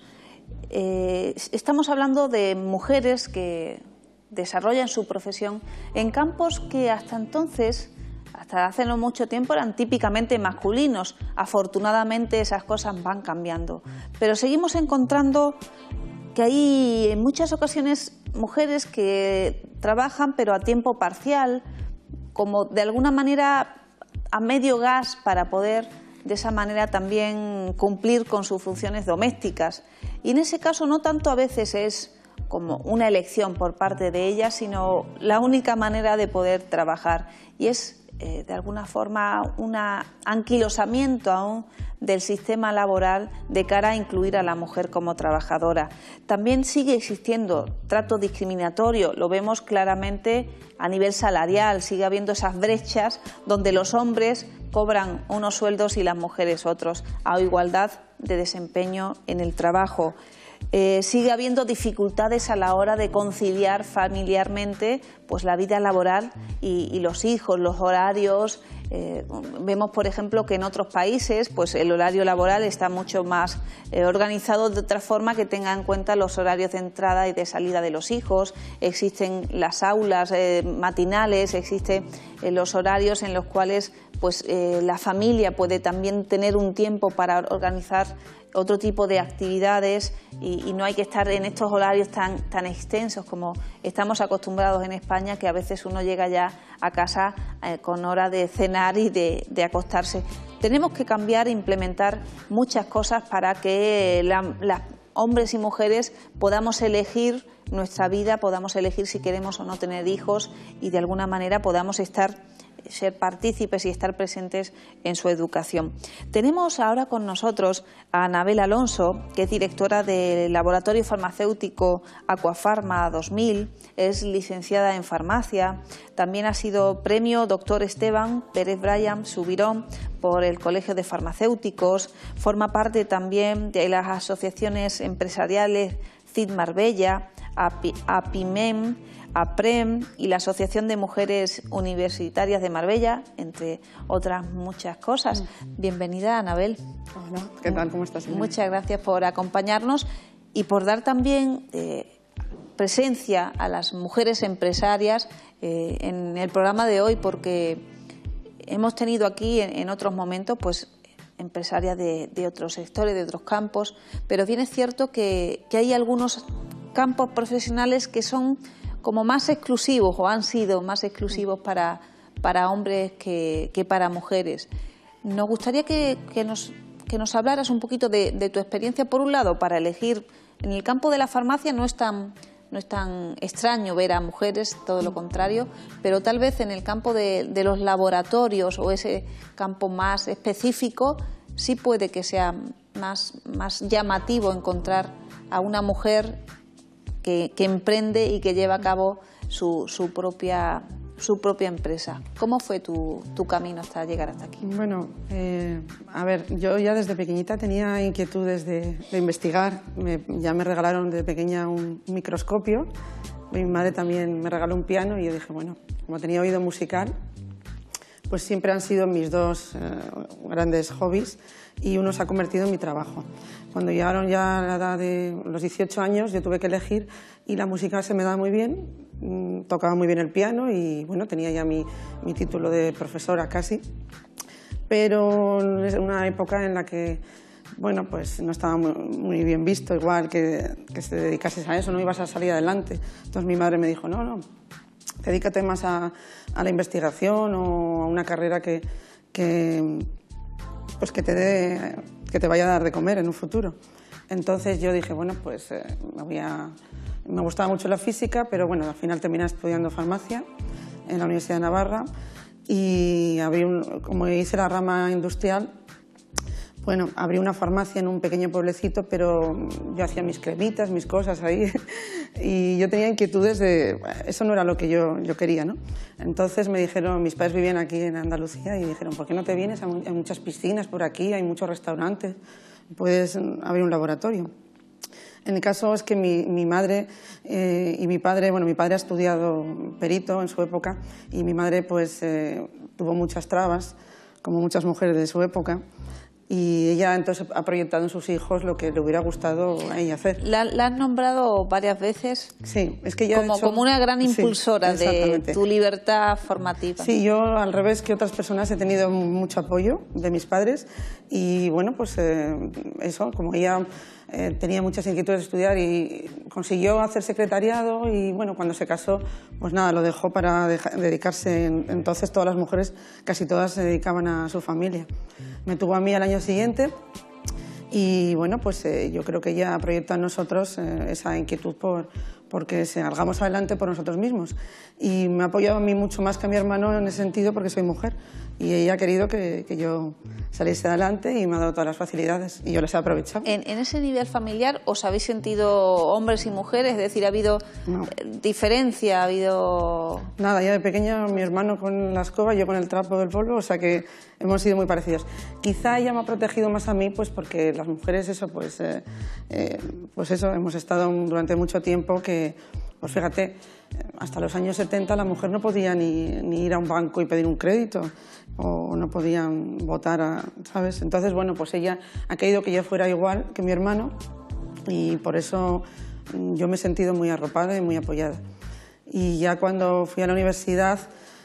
Eh, estamos hablando de mujeres que desarrollan su profesión en campos que hasta entonces, hasta hace no mucho tiempo, eran típicamente masculinos. Afortunadamente esas cosas van cambiando, pero seguimos encontrando que hay en muchas ocasiones mujeres que trabajan pero a tiempo parcial, como de alguna manera a medio gas, para poder de esa manera también cumplir con sus funciones domésticas. Y en ese caso no tanto a veces es como una elección por parte de ellas, sino la única manera de poder trabajar. Y es eh, de alguna forma un anquilosamiento aún del sistema laboral de cara a incluir a la mujer como trabajadora. También sigue existiendo trato discriminatorio, lo vemos claramente a nivel salarial, sigue habiendo esas brechas donde los hombres cobran unos sueldos y las mujeres otros, a igualdad de desempeño en el trabajo. Eh, sigue habiendo dificultades a la hora de conciliar familiarmente pues la vida laboral y, y los hijos, los horarios. Eh, vemos, por ejemplo, que en otros países pues el horario laboral está mucho más eh, organizado de otra forma que tenga en cuenta los horarios de entrada y de salida de los hijos. Existen las aulas eh, matinales, existen eh, los horarios en los cuales pues eh, la familia puede también tener un tiempo para organizar otro tipo de actividades y, y no hay que estar en estos horarios tan, tan extensos como estamos acostumbrados en España, que a veces uno llega ya a casa eh, con hora de cenar y de, de acostarse. Tenemos que cambiar e implementar muchas cosas para que la, las hombres y mujeres podamos elegir nuestra vida, podamos elegir si queremos o no tener hijos y de alguna manera podamos estar ser partícipes y estar presentes en su educación. Tenemos ahora con nosotros a Anabel Alonso, que es directora del Laboratorio Farmacéutico Aquafarma dos mil, es licenciada en farmacia, también ha sido premio Doctor Esteban Pérez Bryan Subirón por el Colegio de Farmacéuticos, forma parte también de las asociaciones empresariales C I D Marbella, APIMEM, APREM y la Asociación de Mujeres Universitarias de Marbella, entre otras muchas cosas. Bienvenida, Anabel. Hola, ¿qué tal? ¿Cómo estás? Muchas gracias por acompañarnos y por dar también eh, presencia a las mujeres empresarias eh, en el programa de hoy, porque hemos tenido aquí en, en otros momentos pues empresarias de, de otros sectores, de otros campos, pero bien es cierto que, que hay algunos campos profesionales que son como más exclusivos o han sido más exclusivos para, para hombres que, que para mujeres. Nos gustaría que, que, nos, que nos hablaras un poquito de, de tu experiencia, por un lado, para elegir. En el campo de la farmacia no es tan, no es tan extraño ver a mujeres, todo lo contrario, pero tal vez en el campo de, de los laboratorios o ese campo más específico sí puede que sea más, más llamativo encontrar a una mujer Que, que emprende y que lleva a cabo su, su, propia, su propia empresa. ¿Cómo fue tu, tu camino hasta llegar hasta aquí? Bueno, eh, a ver, yo ya desde pequeñita tenía inquietudes de, de investigar. Me, ya me regalaron de pequeña un microscopio. Mi madre también me regaló un piano y yo dije, bueno, como tenía oído musical, pues siempre han sido mis dos eh, grandes hobbies y uno se ha convertido en mi trabajo. Cuando llegaron ya a la edad de los dieciocho años, yo tuve que elegir y la música se me daba muy bien, tocaba muy bien el piano y bueno, tenía ya mi, mi título de profesora casi, pero es una época en la que bueno, pues no estaba muy, muy bien visto, igual que, que te dedicases a eso, no ibas a salir adelante. Entonces mi madre me dijo, no, no, dedícate más a, a la investigación o a una carrera que, que, pues que, te dé, que te vaya a dar de comer en un futuro. Entonces yo dije, bueno, pues eh, me, voy a, me gustaba mucho la física, pero bueno, al final terminé estudiando farmacia en la Universidad de Navarra y abrí un, como hice la rama industrial, bueno, abrí una farmacia en un pequeño pueblecito, pero yo hacía mis cremitas, mis cosas ahí, y yo tenía inquietudes de... Eso no era lo que yo, yo quería, ¿no? Entonces me dijeron, mis padres vivían aquí en Andalucía, y dijeron, ¿por qué no te vienes? Hay muchas piscinas por aquí, hay muchos restaurantes, puedes abrir un laboratorio. En el caso es que mi, mi madre eh, y mi padre, bueno, mi padre ha estudiado perito en su época, y mi madre pues eh, tuvo muchas trabas, como muchas mujeres de su época. Y ella entonces ha proyectado en sus hijos lo que le hubiera gustado a ella hacer. La, la has nombrado varias veces sí, es que ella como, hecho, como una gran impulsora sí, de tu libertad formativa. Sí, yo al revés que otras personas he tenido mucho apoyo de mis padres y bueno, pues eh, eso, como ella eh, tenía muchas inquietudes de estudiar y consiguió hacer secretariado y bueno, cuando se casó, pues nada, lo dejó para deja, dedicarse. Entonces todas las mujeres, casi todas se dedicaban a su familia. Me tuvo a mí al año siguiente y bueno, pues eh, yo creo que ella proyecta en nosotros eh, esa inquietud por porque salgamos adelante por nosotros mismos. Y me ha apoyado a mí mucho más que a mi hermano en ese sentido porque soy mujer. Y ella ha querido que, que yo saliese adelante y me ha dado todas las facilidades y yo las he aprovechado. ¿En, en ese nivel familiar os habéis sentido hombres y mujeres? Es decir, ¿ha habido no. diferencia? ¿Ha habido...? Nada, ya de pequeña mi hermano con la escoba, yo con el trapo del polvo, o sea que hemos sido muy parecidos. Quizá ella me ha protegido más a mí pues porque las mujeres, eso, pues, eh, eh, pues eso, hemos estado durante mucho tiempo que, pues fíjate, hasta los años setenta la mujer no podía ni, ni ir a un banco y pedir un crédito o no podían votar, a, ¿sabes? Entonces, bueno, pues ella ha querido que yo fuera igual que mi hermano y por eso yo me he sentido muy arropada y muy apoyada. Y ya cuando fui a la universidad,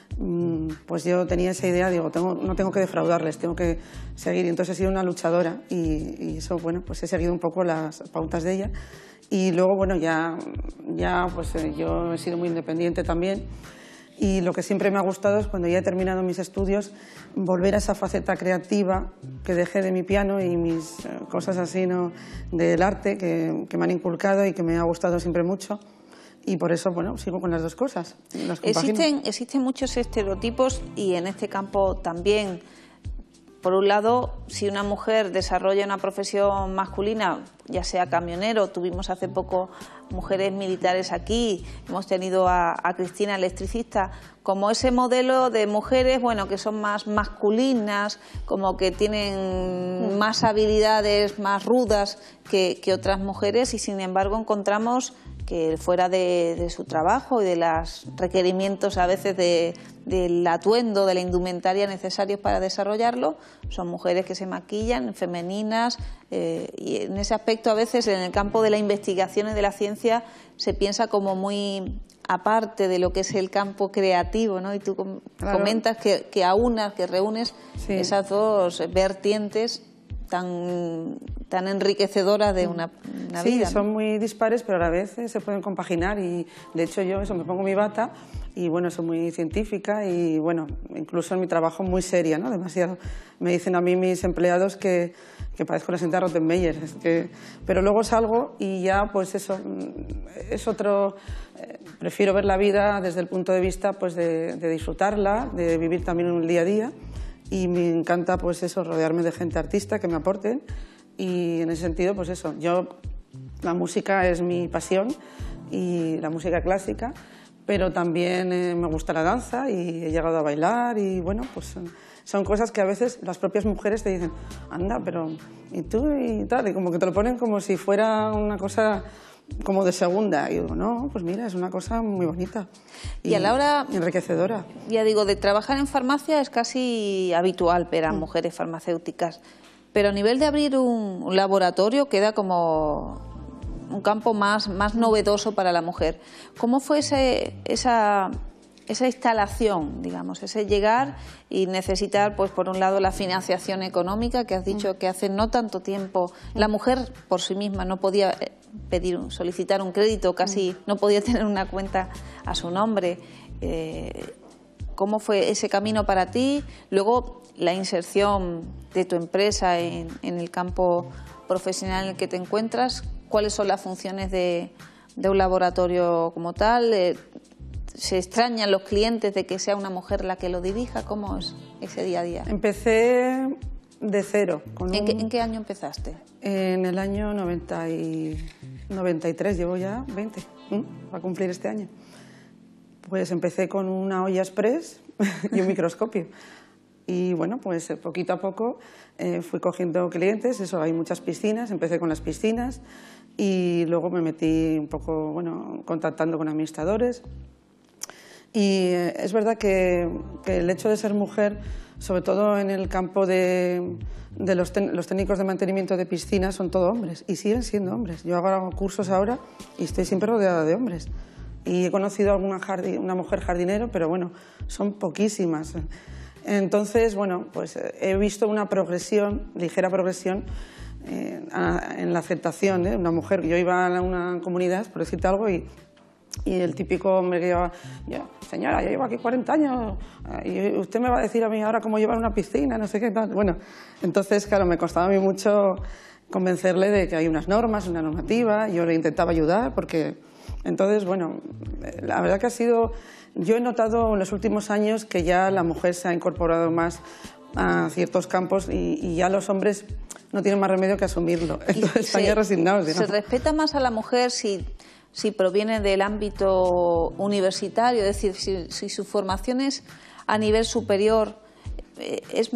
pues yo tenía esa idea, digo, tengo, no tengo que defraudarles, tengo que seguir. Y entonces he sido una luchadora y, y eso, bueno, pues he seguido un poco las pautas de ella. Y luego, bueno, ya, ya pues yo he sido muy independiente también. Y lo que siempre me ha gustado es cuando ya he terminado mis estudios, volver a esa faceta creativa que dejé de mi piano y mis cosas así, ¿no?, del arte que, que me han inculcado y que me ha gustado siempre mucho. Y por eso, bueno, sigo con las dos cosas. Las existen, existen muchos estereotipos y en este campo también. Por un lado, si una mujer desarrolla una profesión masculina, ya sea camionero, tuvimos hace poco mujeres militares aquí, hemos tenido a, a Cristina, electricista, como ese modelo de mujeres, bueno, que son más masculinas, como que tienen más habilidades, más rudas que, que otras mujeres y sin embargo encontramos que fuera de, de su trabajo y de los requerimientos a veces de, del atuendo, de la indumentaria necesarios para desarrollarlo, son mujeres que se maquillan, femeninas, eh, y en ese aspecto a veces en el campo de la investigación y de la ciencia se piensa como muy aparte de lo que es el campo creativo, ¿no? Y tú com claro. comentas que, que aunas, que reúnes sí. esas dos vertientes tan, tan enriquecedoras de una, una sí, vida. Sí, son ¿no? muy dispares, pero a la vez se pueden compaginar y de hecho yo eso me pongo mi bata y bueno, soy muy científica y bueno, incluso en mi trabajo muy seria, ¿no? Demasiado. Me dicen a mí mis empleados que, que parezco la señora Rottenmeier, es que, pero luego salgo y ya pues eso, es otro, eh, prefiero ver la vida desde el punto de vista pues de, de disfrutarla, de vivir también un día a día. Y me encanta pues eso, rodearme de gente artista que me aporten y en ese sentido pues eso, yo la música es mi pasión y la música clásica, pero también eh, me gusta la danza y he llegado a bailar y bueno, pues son, son cosas que a veces las propias mujeres te dicen, anda, pero ¿y tú? Y tal, y como que te lo ponen como si fuera una cosa como de segunda. Y digo, no, pues mira, es una cosa muy bonita y, y a la hora, enriquecedora. Ya digo, de trabajar en farmacia es casi habitual ver a mm. mujeres farmacéuticas, pero a nivel de abrir un, un laboratorio queda como un campo más, más novedoso para la mujer. ¿Cómo fue ese, esa, esa instalación, digamos, ese llegar y necesitar, pues por un lado, la financiación económica, que has dicho que hace no tanto tiempo la mujer por sí misma no podía pedir, solicitar un crédito, casi no podía tener una cuenta a su nombre? Eh, ¿Cómo fue ese camino para ti? Luego, la inserción de tu empresa en, en el campo profesional en el que te encuentras. ¿Cuáles son las funciones de, de un laboratorio como tal? Eh, ¿Se extrañan los clientes de que sea una mujer la que lo dirija? ¿Cómo es ese día a día? Empecé de cero. Con ¿En, un... qué, ¿En qué año empezaste? En el año noventa y... noventa y tres, llevo ya veinte, ¿eh? Va a cumplir este año. Pues empecé con una olla express y un microscopio. Y bueno, pues poquito a poco eh, fui cogiendo clientes, eso, hay muchas piscinas, empecé con las piscinas y luego me metí un poco, bueno, contactando con administradores Y eh, es verdad que, que el hecho de ser mujer, sobre todo en el campo de, de los, ten, los técnicos de mantenimiento de piscinas, son todos hombres y siguen siendo hombres. Yo hago cursos ahora y estoy siempre rodeada de hombres. Y he conocido a alguna jardin, una mujer jardinero, pero bueno, son poquísimas. Entonces, bueno, pues he visto una progresión, ligera progresión, eh, a, en la aceptación de una mujer. Yo iba a una comunidad, por decirte algo, y, y el típico hombre que lleva, yo, señora, yo llevo aquí cuarenta años, y usted me va a decir a mí ahora cómo llevar una piscina, no sé qué tal. Bueno, entonces, claro, me costaba a mí mucho convencerle de que hay unas normas, una normativa, yo le intentaba ayudar, porque... Entonces, bueno, la verdad que ha sido... Yo he notado en los últimos años que ya la mujer se ha incorporado más a ciertos campos y, y ya los hombres no tienen más remedio que asumirlo. Entonces están ya resignados. ¿Se respeta más a la mujer si, si proviene del ámbito universitario? Es decir, si, si su formación es a nivel superior, ¿es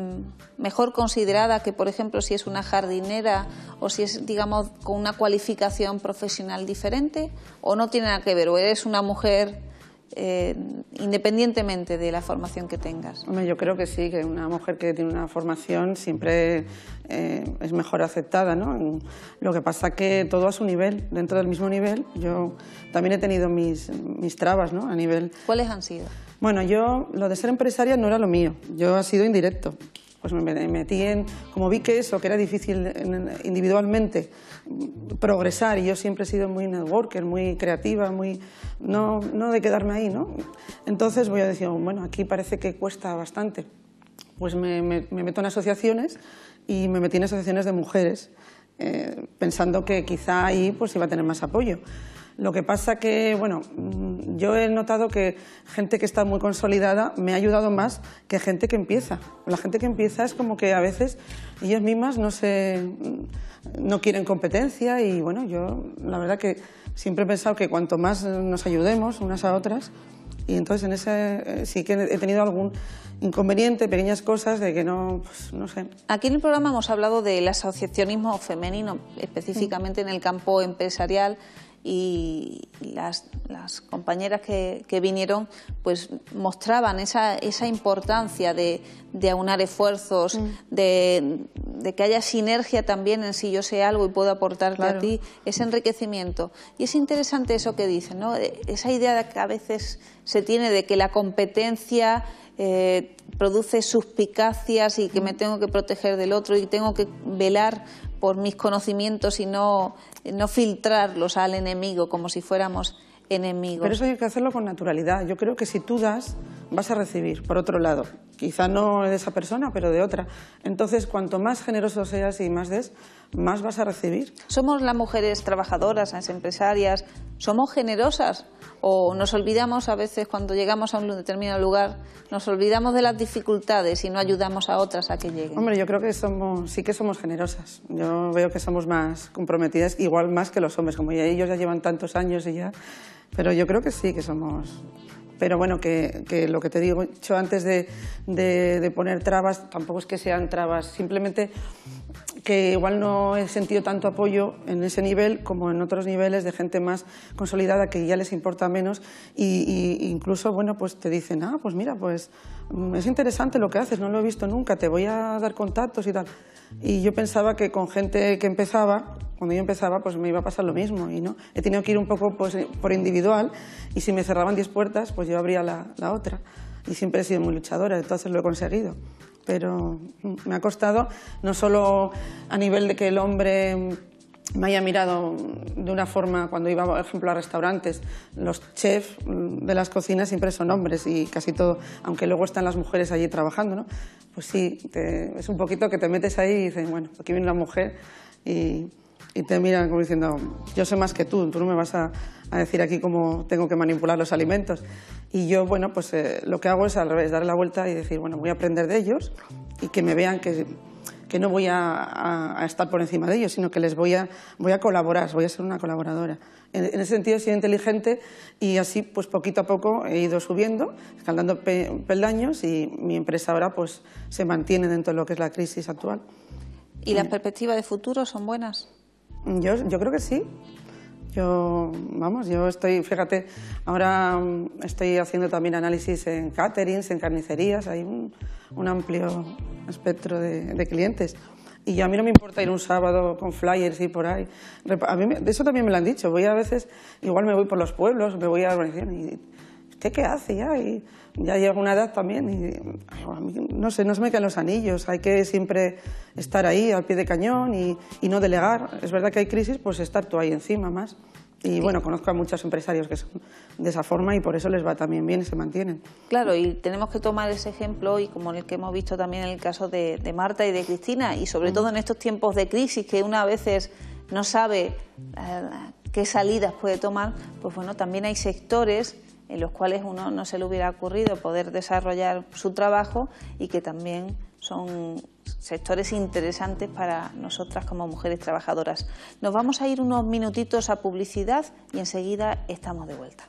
mejor considerada que, por ejemplo, si es una jardinera o si es, digamos, con una cualificación profesional diferente? ¿O no tiene nada que ver? ¿O eres una mujer eh, independientemente de la formación que tengas? Hombre, yo creo que sí, que una mujer que tiene una formación siempre eh, es mejor aceptada, ¿no? Lo que pasa que todo a su nivel, dentro del mismo nivel. Yo también he tenido mis, mis trabas, ¿no? A nivel... ¿Cuáles han sido? Bueno, yo, lo de ser empresaria no era lo mío, yo ha sido indirecto. Pues me metí en, como vi que eso, que era difícil individualmente progresar, y yo siempre he sido muy networker, muy creativa, muy no, no de quedarme ahí, ¿no? Entonces voy a decir, bueno, aquí parece que cuesta bastante. Pues me, me, me meto en asociaciones y me metí en asociaciones de mujeres, eh, pensando que quizá ahí pues iba a tener más apoyo. Lo que pasa que, bueno, yo he notado que gente que está muy consolidada me ha ayudado más que gente que empieza. La gente que empieza es como que a veces ellas mismas no se, no quieren competencia y, bueno, yo la verdad que siempre he pensado que cuanto más nos ayudemos unas a otras, y entonces en ese sí que he tenido algún inconveniente, pequeñas cosas de que no, pues, no sé. Aquí en el programa hemos hablado del asociacionismo femenino, específicamente en el campo empresarial, y las, las compañeras que, que vinieron pues mostraban esa, esa importancia de, de aunar esfuerzos, mm. de, de que haya sinergia también en si yo sé algo y puedo aportarte claro. a ti, ese enriquecimiento. Y es interesante eso que dicen, ¿no? Esa idea de que a veces se tiene de que la competencia eh, produce suspicacias y que mm. me tengo que proteger del otro y tengo que velar por mis conocimientos y no, no filtrarlos al enemigo como si fuéramos enemigos. Pero eso hay que hacerlo con naturalidad. Yo creo que si tú das, vas a recibir, por otro lado. Quizá no de esa persona, pero de otra. Entonces, cuanto más generoso seas y más des, más vas a recibir. ¿Somos las mujeres trabajadoras, las empresarias, somos generosas? ¿O nos olvidamos a veces cuando llegamos a un determinado lugar, nos olvidamos de las dificultades y no ayudamos a otras a que lleguen? Hombre, yo creo que somos, sí que somos generosas. Yo veo que somos más comprometidas, igual más que los hombres, como ya ellos ya llevan tantos años y ya... Pero yo creo que sí que somos... Pero bueno, que, que lo que te digo, he dicho antes de, de, de poner trabas, tampoco es que sean trabas, simplemente que igual no he sentido tanto apoyo en ese nivel como en otros niveles de gente más consolidada que ya les importa menos y, y incluso, bueno, pues te dicen, ah, pues mira, pues es interesante lo que haces, no lo he visto nunca, te voy a dar contactos y tal. Y yo pensaba que con gente que empezaba, cuando yo empezaba, pues me iba a pasar lo mismo y no. He tenido que ir un poco pues, por individual y si me cerraban diez puertas, pues yo abría la, la otra. Y siempre he sido muy luchadora, entonces lo he conseguido. Pero me ha costado, no solo a nivel de que el hombre me haya mirado de una forma, cuando iba, por ejemplo, a restaurantes, los chefs de las cocinas siempre son hombres y casi todo, aunque luego están las mujeres allí trabajando, ¿no? Pues sí, te, es un poquito que te metes ahí y dices, bueno, aquí viene una mujer y, y te miran como diciendo, yo sé más que tú, tú no me vas a, a decir aquí cómo tengo que manipular los alimentos. Y yo, bueno, pues eh, lo que hago es al revés, darle la vuelta y decir, bueno, voy a aprender de ellos y que me vean que... que no voy a, a, a estar por encima de ellos, sino que les voy a, voy a colaborar, voy a ser una colaboradora. En, en ese sentido he sido inteligente y así pues poquito a poco he ido subiendo, escalando pe, peldaños y mi empresa ahora pues se mantiene dentro de lo que es la crisis actual. ¿Y las perspectivas de futuro son buenas? Yo, yo creo que sí. Yo, vamos, yo estoy, fíjate, ahora estoy haciendo también análisis en caterings, en carnicerías, hay un, un amplio espectro de, de clientes. Y a mí no me importa ir un sábado con flyers y por ahí. A mí me, de eso también me lo han dicho. Voy a veces, igual me voy por los pueblos, me voy a la organización y ¿usted qué hace ya? Y ya llega una edad también y a mí, no sé, no se me caen los anillos. Hay que siempre estar ahí al pie de cañón y, y no delegar. Es verdad que hay crisis, pues estar tú ahí encima más. Y bueno, conozco a muchos empresarios que son de esa forma y por eso les va también bien y se mantienen. Claro, y tenemos que tomar ese ejemplo y como el que hemos visto también en el caso de, de Marta y de Cristina y sobre todo en estos tiempos de crisis que una a veces no sabe eh, qué salidas puede tomar, pues bueno, también hay sectores en los cuales uno no se le hubiera ocurrido poder desarrollar su trabajo y que también son sectores interesantes para nosotras como mujeres trabajadoras. Nos vamos a ir unos minutitos a publicidad y enseguida estamos de vuelta.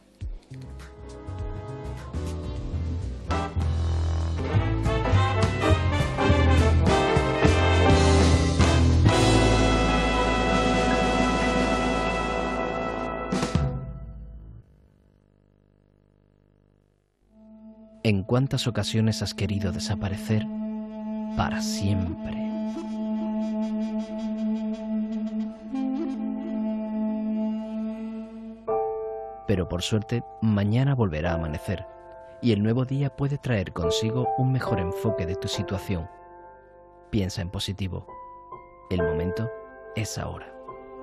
¿En cuántas ocasiones has querido desaparecer para siempre? Pero por suerte, mañana volverá a amanecer y el nuevo día puede traer consigo un mejor enfoque de tu situación. Piensa en positivo. El momento es ahora.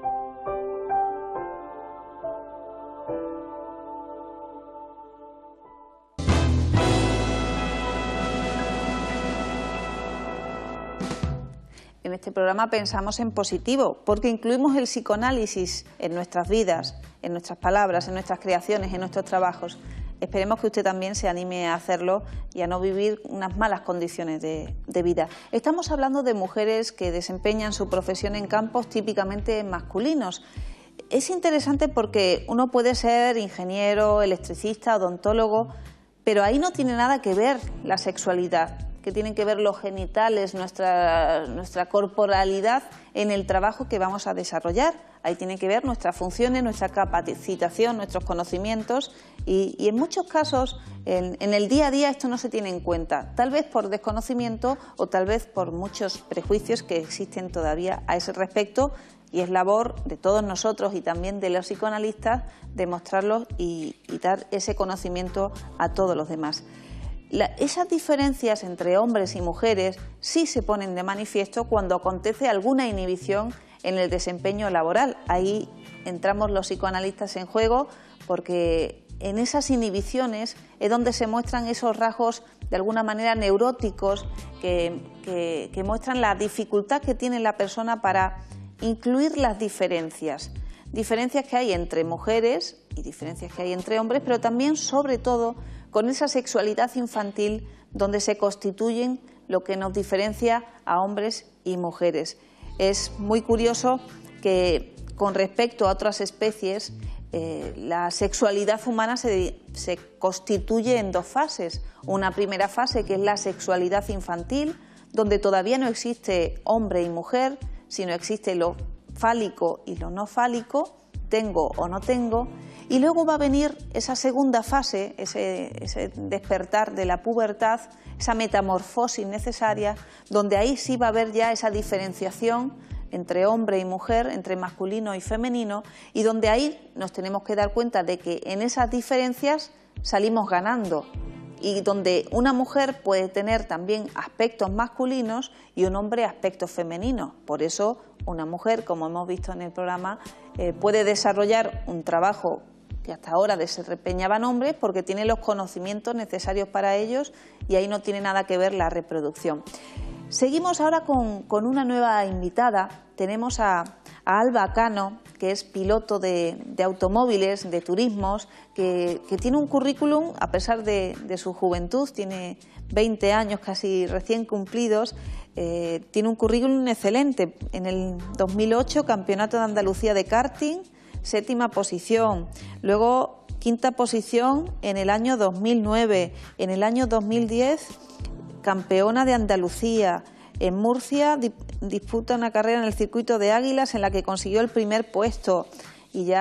En este programa pensamos en positivo, porque incluimos el psicoanálisis en nuestras vidas, en nuestras palabras, en nuestras creaciones, en nuestros trabajos. Esperemos que usted también se anime a hacerlo y a no vivir unas malas condiciones de, de vida. Estamos hablando de mujeres que desempeñan su profesión en campos típicamente masculinos. Es interesante porque uno puede ser ingeniero, electricista, odontólogo, pero ahí no tiene nada que ver la sexualidad, que tienen que ver los genitales, nuestra, nuestra corporalidad en el trabajo que vamos a desarrollar. Ahí tienen que ver nuestras funciones, nuestra capacitación, nuestros conocimientos y, y en muchos casos en, en el día a día esto no se tiene en cuenta, tal vez por desconocimiento o tal vez por muchos prejuicios que existen todavía a ese respecto y es labor de todos nosotros y también de los psicoanalistas demostrarlos y, y dar ese conocimiento a todos los demás. La, esas diferencias entre hombres y mujeres sí se ponen de manifiesto cuando acontece alguna inhibición en el desempeño laboral. Ahí entramos los psicoanalistas en juego porque en esas inhibiciones es donde se muestran esos rasgos de alguna manera neuróticos que, que, que muestran la dificultad que tiene la persona para incluir las diferencias. Diferencias que hay entre mujeres y diferencias que hay entre hombres, pero también, sobre todo, con esa sexualidad infantil donde se constituyen lo que nos diferencia a hombres y mujeres. Es muy curioso que con respecto a otras especies eh, la sexualidad humana se, se constituye en dos fases. Una primera fase que es la sexualidad infantil, donde todavía no existe hombre y mujer, sino existe lo fálico y lo no fálico, tengo o no tengo. Y luego va a venir esa segunda fase, ese, ese despertar de la pubertad, esa metamorfosis necesaria, donde ahí sí va a haber ya esa diferenciación entre hombre y mujer, entre masculino y femenino, y donde ahí nos tenemos que dar cuenta de que en esas diferencias salimos ganando, y donde una mujer puede tener también aspectos masculinos y un hombre aspectos femeninos. Por eso una mujer, como hemos visto en el programa, eh, puede desarrollar un trabajo que hasta ahora desempeñaban hombres porque tiene los conocimientos necesarios para ellos y ahí no tiene nada que ver la reproducción. Seguimos ahora con, con una nueva invitada. Tenemos a, a Alba Cano, que es piloto de, de automóviles, de turismos, que, que tiene un currículum, a pesar de, de su juventud, tiene veinte años casi recién cumplidos, eh, tiene un currículum excelente. En el dos mil ocho, Campeonato de Andalucía de karting, séptima posición, luego quinta posición en el año dos mil nueve, en el año dos mil diez campeona de Andalucía, en Murcia disputa una carrera en el circuito de Águilas en la que consiguió el primer puesto y ya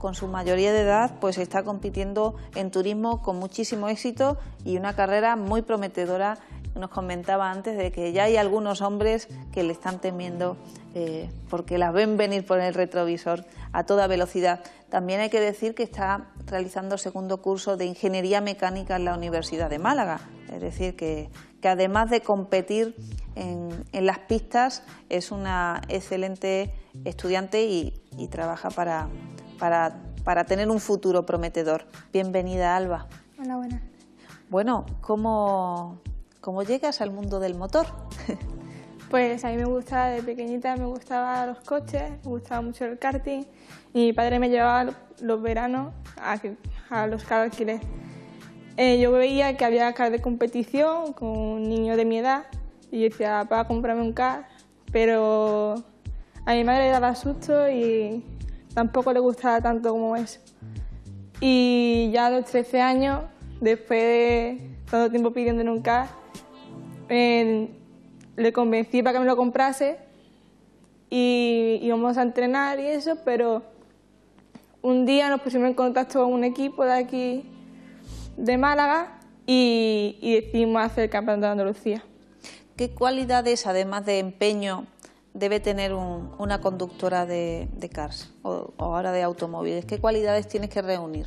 con su mayoría de edad, pues está compitiendo en turismo con muchísimo éxito y una carrera muy prometedora. Nos comentaba antes de que ya hay algunos hombres que le están temiendo eh, porque las ven venir por el retrovisor a toda velocidad. También hay que decir que está realizando segundo curso de Ingeniería Mecánica en la Universidad de Málaga. Es decir, que, que además de competir en, en las pistas, es una excelente estudiante y, y trabaja para, para, para tener un futuro prometedor. Bienvenida, Alba. Hola, buenas. Bueno, ¿cómo, cómo llegas al mundo del motor? Pues a mí me gusta, de pequeñita me gustaban los coches, me gustaba mucho el karting y mi padre me llevaba los veranos a, a los car alquiler. Eh, yo veía que había car de competición con un niño de mi edad y yo decía, papá, cómprame un car, pero a mi madre le daba susto y tampoco le gustaba tanto como eso. Y ya a los trece años, después de tanto tiempo pidiéndole un car, eh, le convencí para que me lo comprase y íbamos a entrenar y eso, pero un día nos pusimos en contacto con un equipo de aquí de Málaga y, y decidimos hacer el Campeonato de Andalucía. ¿Qué cualidades, además de empeño, debe tener un, una conductora de, de cars o, o ahora de automóviles? ¿Qué cualidades tienes que reunir?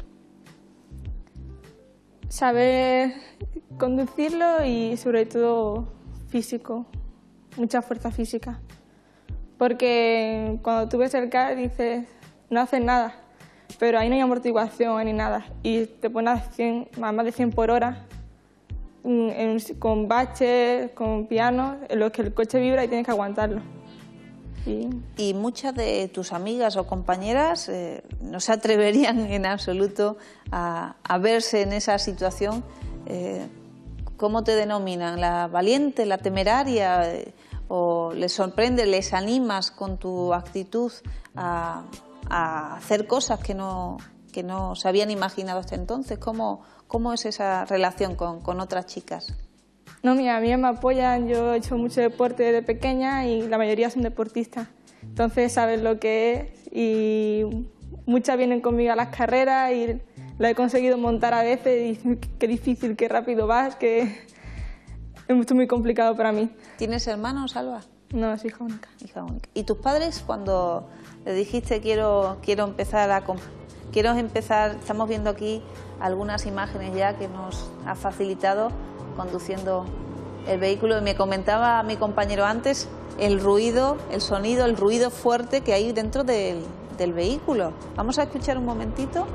Saber conducirlo y sobre todo físico, mucha fuerza física. Porque cuando tú ves el car dices, no haces nada, pero ahí no hay amortiguación ni nada. Y te pones a, cien, a más de cien por hora, en, con baches, con pianos, en los que el coche vibra y tienes que aguantarlo. Y, y muchas de tus amigas o compañeras eh, no se atreverían en absoluto a, a verse en esa situación. Eh, ¿Cómo te denominan? ¿La valiente, la temeraria? ¿O les sorprende, les animas con tu actitud a, a hacer cosas que no, que no se habían imaginado hasta entonces? ¿Cómo, cómo es esa relación con, con otras chicas? No, mira, a mí me apoyan. Yo he hecho mucho deporte desde pequeña y la mayoría son deportistas. Entonces saben lo que es y muchas vienen conmigo a las carreras y lo he conseguido montar a veces y dicen qué difícil, qué rápido vas, que es muy complicado para mí. ¿Tienes hermanos, Alba? No, es hija única. Hija única. ¿Y tus padres, cuando le dijiste quiero, quiero empezar a quiero empezar, estamos viendo aquí algunas imágenes ya que nos ha facilitado conduciendo el vehículo, y me comentaba mi compañero antes el ruido, el sonido, el ruido fuerte que hay dentro del, del vehículo. Vamos a escuchar un momentito.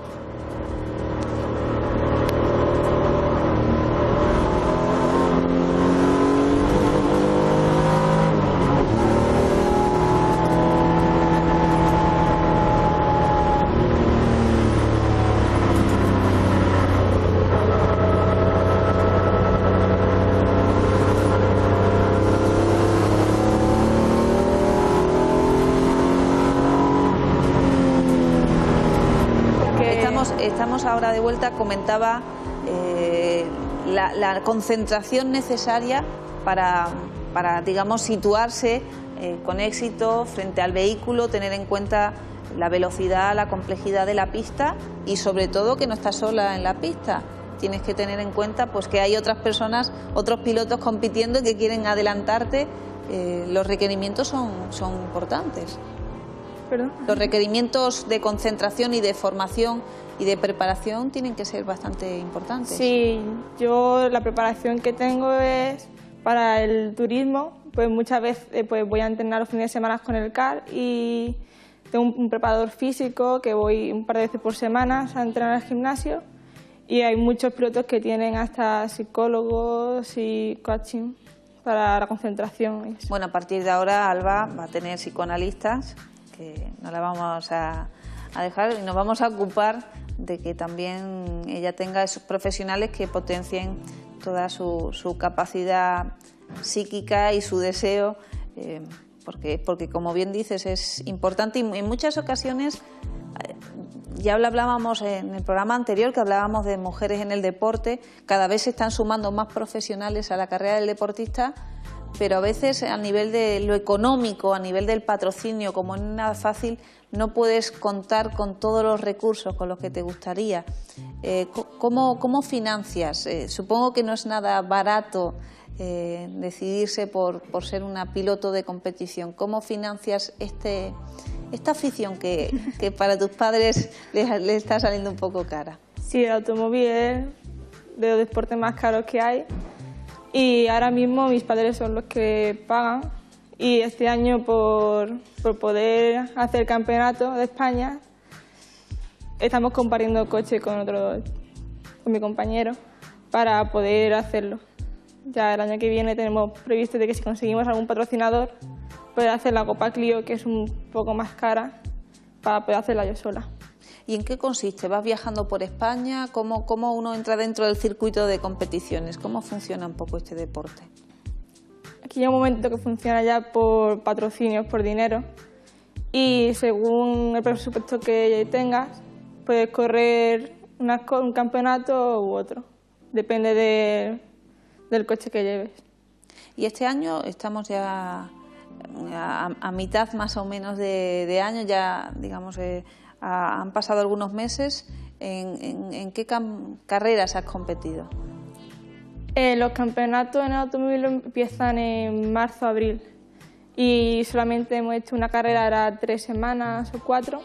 Estamos ahora de vuelta, comentaba eh, la, la concentración necesaria para, para digamos, situarse eh, con éxito frente al vehículo, tener en cuenta la velocidad, la complejidad de la pista y sobre todo que no estás sola en la pista. Tienes que tener en cuenta pues, que hay otras personas, otros pilotos compitiendo y que quieren adelantarte. Eh, los requerimientos son, son importantes. ¿Perdón? Los requerimientos de concentración y de formación y de preparación tienen que ser bastante importantes. Sí, yo la preparación que tengo es para el turismo, pues muchas veces pues voy a entrenar los fines de semana con el car y tengo un, un preparador físico que voy un par de veces por semana a entrenar al gimnasio y hay muchos pilotos que tienen hasta psicólogos y coaching para la concentración. Bueno, a partir de ahora Alba va a tener psicoanalistas, que no la vamos a, a dejar y nos vamos a ocupar de que también ella tenga esos profesionales que potencien toda su, su capacidad psíquica y su deseo, eh, porque, porque como bien dices es importante y en muchas ocasiones, eh, ya lo hablábamos en el programa anterior que hablábamos de mujeres en el deporte, cada vez se están sumando más profesionales a la carrera del deportista pero a veces a nivel de lo económico, a nivel del patrocinio, como no es nada fácil, no puedes contar con todos los recursos con los que te gustaría. Eh, ¿cómo, ¿Cómo financias? Eh, supongo que no es nada barato eh, decidirse por, por ser una piloto de competición. ¿Cómo financias este, esta afición que, que para tus padres les, les está saliendo un poco cara? Sí, el automóvil es de los deportes más caros que hay y ahora mismo mis padres son los que pagan. Y este año, por, por poder hacer el campeonato de España, estamos compartiendo coche con otro, con mi compañero, para poder hacerlo. Ya el año que viene tenemos previsto de que si conseguimos algún patrocinador, poder hacer la Copa Clio, que es un poco más cara, para poder hacerla yo sola. ¿Y en qué consiste? ¿Vas viajando por España? ¿Cómo, cómo uno entra dentro del circuito de competiciones? ¿Cómo funciona un poco este deporte? Aquí hay un momento que funciona ya por patrocinios, por dinero, y según el presupuesto que tengas, puedes correr una, un campeonato u otro, depende de, del coche que lleves. Y este año estamos ya a, a mitad más o menos de, de año, ya digamos eh, a, han pasado algunos meses. ¿En, en, en qué carreras has competido? Eh, los campeonatos en el automóvil empiezan en marzo, abril y solamente hemos hecho una carrera, era tres semanas o cuatro,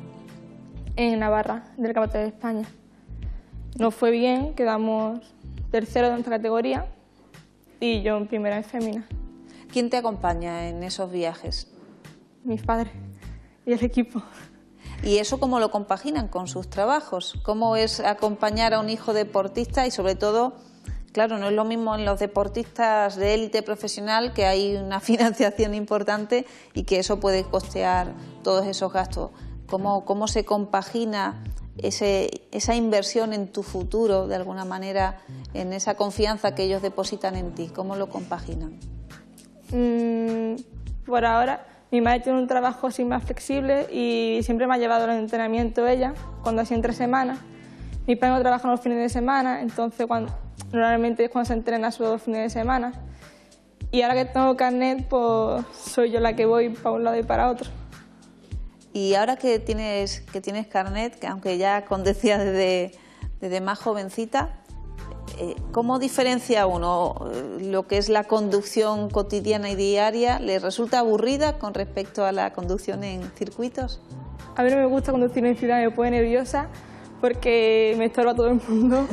en Navarra, del Campeonato de España. Nos fue bien, quedamos tercero de nuestra categoría y yo en primera en fémina. ¿Quién te acompaña en esos viajes? Mis padres y el equipo. ¿Y eso cómo lo compaginan con sus trabajos? ¿Cómo es acompañar a un hijo deportista y sobre todo... Claro, no es lo mismo en los deportistas de élite profesional, que hay una financiación importante y que eso puede costear todos esos gastos. ¿Cómo, cómo se compagina ese, esa inversión en tu futuro, de alguna manera, en esa confianza que ellos depositan en ti? ¿Cómo lo compaginan? Mm, por ahora, mi madre tiene un trabajo así más flexible y siempre me ha llevado al entrenamiento ella, cuando hacía entre semanas. Mi padre no trabaja los fines de semana, entonces cuando, normalmente es cuando se entrena solo los fines de semana. Y ahora que tengo carnet, pues soy yo la que voy para un lado y para otro. Y ahora que tienes, que tienes carnet, que aunque ya conducías desde, desde más jovencita, eh, ¿cómo diferencia uno lo que es la conducción cotidiana y diaria? ¿Le resulta aburrida con respecto a la conducción en circuitos? A mí no me gusta conducir en ciudad, me pone nerviosa, porque me estorba todo el mundo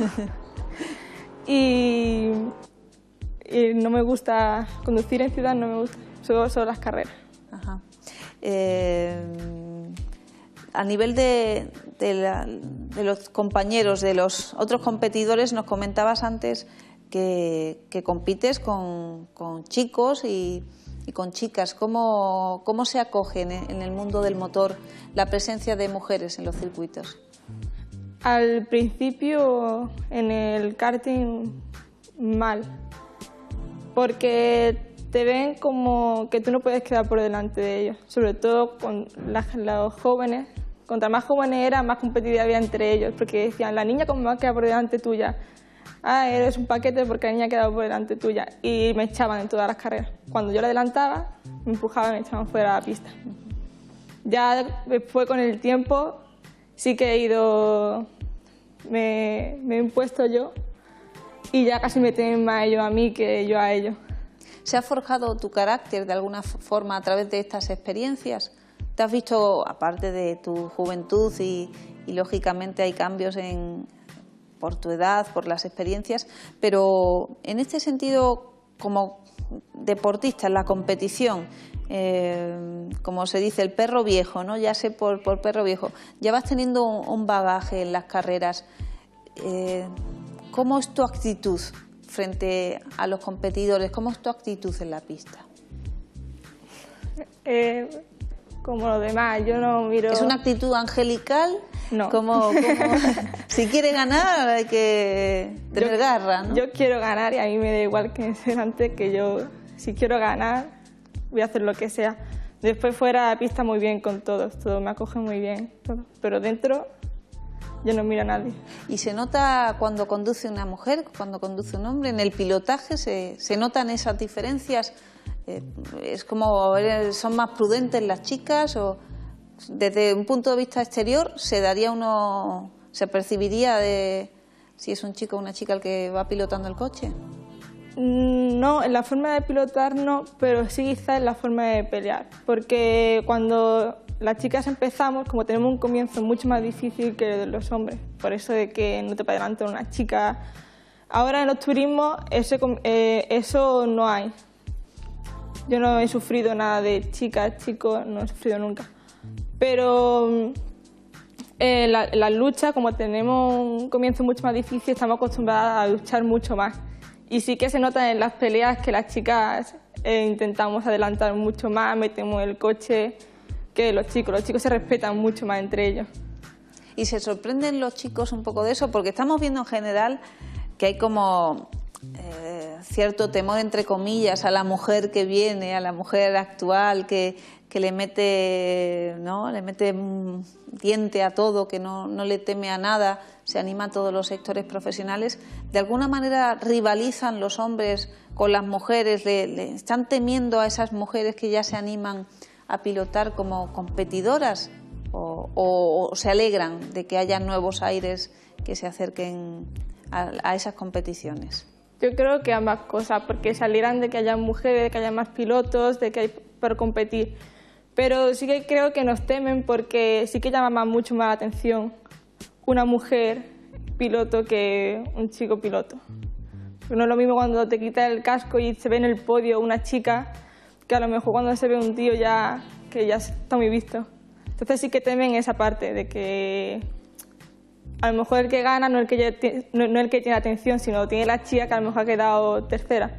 y, y no me gusta conducir en ciudad, no me gusta, solo, solo las carreras. Ajá. Eh, a nivel de, de, la, de los compañeros, de los otros competidores, nos comentabas antes que, que compites con, con chicos y, y con chicas. ¿Cómo, cómo se acogen en el mundo del motor la presencia de mujeres en los circuitos? Al principio en el karting mal, porque te ven como que tú no puedes quedar por delante de ellos, sobre todo con las, los jóvenes. Contra más jóvenes eran, más competitividad había entre ellos, porque decían, la niña cómo va a quedar por delante tuya, ah, eres un paquete porque la niña ha quedado por delante tuya, y me echaban en todas las carreras. Cuando yo la adelantaba, me empujaban y me echaban fuera de la pista. Ya después con el tiempo sí que he ido, me, me he impuesto yo y ya casi me temen más ellos a mí que yo a ellos. ¿Se ha forjado tu carácter de alguna forma a través de estas experiencias? ¿Te has visto, aparte de tu juventud y, y lógicamente hay cambios en, por tu edad, por las experiencias, pero en este sentido, como deportista en la competición, eh, como se dice, el perro viejo, ¿no? Ya sé por, por perro viejo, ya vas teniendo un, un bagaje en las carreras. Eh, ¿Cómo es tu actitud frente a los competidores? ¿Cómo es tu actitud en la pista? Eh, como los demás, yo no miro... ¿Es una actitud angelical? No. Como, como si quiere ganar hay que tener yo, garra, ¿no? Yo quiero ganar y a mí me da igual que sea antes, que yo, si quiero ganar, voy a hacer lo que sea. Después fuera de la pista muy bien con todos, todos me acogen muy bien, todo. Pero dentro yo no miro a nadie. ¿Y se nota cuando conduce una mujer, cuando conduce un hombre? ¿En el pilotaje se, se notan esas diferencias? Eh, ¿Es como son más prudentes las chicas o desde un punto de vista exterior se daría uno, se percibiría de si es un chico o una chica el que va pilotando el coche? No, en la forma de pilotar no, pero sí quizás en la forma de pelear, porque cuando las chicas empezamos, como tenemos un comienzo mucho más difícil que de los hombres, por eso de que no te para adelante una chica. Ahora en los turismos ese, eh, eso no hay. Yo no he sufrido nada de chicas, chicos, no he sufrido nunca. Pero eh, la, la lucha, como tenemos un comienzo mucho más difícil, estamos acostumbradas a luchar mucho más. Y sí que se nota en las peleas que las chicas eh, intentamos adelantar mucho más, metemos el coche, que los chicos. Los chicos se respetan mucho más entre ellos. ¿Y se sorprenden los chicos un poco de eso? Porque estamos viendo en general que hay como eh, cierto temor, entre comillas, a la mujer que viene, a la mujer actual, que, que le mete, ¿no? le mete un diente a todo, que no, no le teme a nada, se anima a todos los sectores profesionales. ¿De alguna manera rivalizan los hombres con las mujeres? ¿Le, le están temiendo a esas mujeres que ya se animan a pilotar como competidoras? ¿O, o, o se alegran de que haya nuevos aires que se acerquen a, a esas competiciones? Yo creo que ambas cosas, porque se alegran de que haya mujeres, de que haya más pilotos, de que hay por competir. Pero sí que creo que nos temen porque sí que llama más, mucho más la atención una mujer piloto que un chico piloto. No es lo mismo cuando te quitas el casco y se ve en el podio una chica que a lo mejor cuando se ve un tío ya que ya está muy visto. Entonces sí que temen esa parte de que a lo mejor el que gana no es el que, no, no el que tiene atención, sino tiene la chica que a lo mejor ha quedado tercera.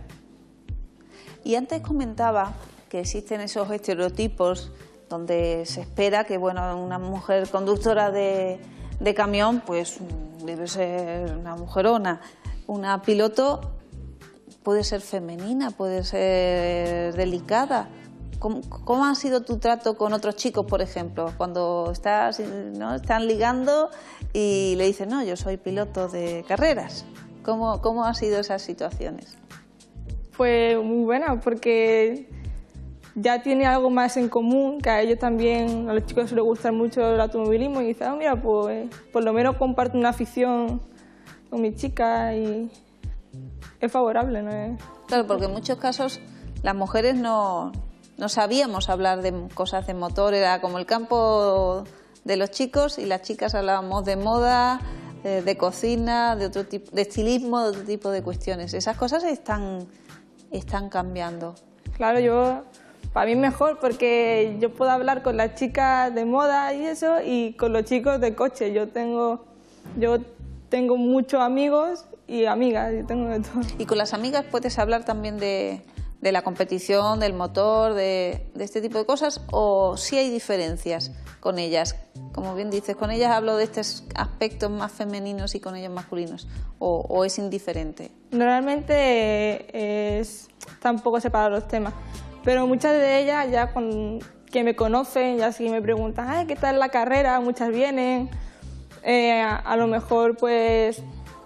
Y antes comentaba que existen esos estereotipos donde se espera que bueno, una mujer conductora de, de camión pues debe ser una mujerona. Una piloto puede ser femenina, puede ser delicada. ¿Cómo, cómo ha sido tu trato con otros chicos, por ejemplo? Cuando estás, ¿no? están ligando y le dices, no, yo soy piloto de carreras. ¿Cómo, cómo han sido esas situaciones? Fue muy buena porque ya tiene algo más en común, que a ellos también, a los chicos les gusta mucho el automovilismo y dicen, oh, mira, pues por lo menos comparto una afición con mi chica y es favorable, ¿no es? Claro, porque en muchos casos las mujeres no, no sabíamos hablar de cosas de motor, era como el campo de los chicos y las chicas hablábamos de moda, de, de cocina, de otro tipo, de estilismo, de otro tipo de cuestiones. Esas cosas están, están cambiando. Claro, yo, para mí es mejor porque yo puedo hablar con las chicas de moda y eso y con los chicos de coche. Yo tengo, yo tengo muchos amigos y amigas, yo tengo de todo. ¿Y con las amigas puedes hablar también de, de la competición, del motor, de, de este tipo de cosas? ¿O sí hay diferencias con ellas? Como bien dices, con ellas hablo de estos aspectos más femeninos y con ellos masculinos. ¿O, o es indiferente? Normalmente es, está un poco separados los temas. Pero muchas de ellas ya con, que me conocen, ya sí me preguntan, ay, ¿qué tal la carrera? Muchas vienen. Eh, a, a lo mejor pues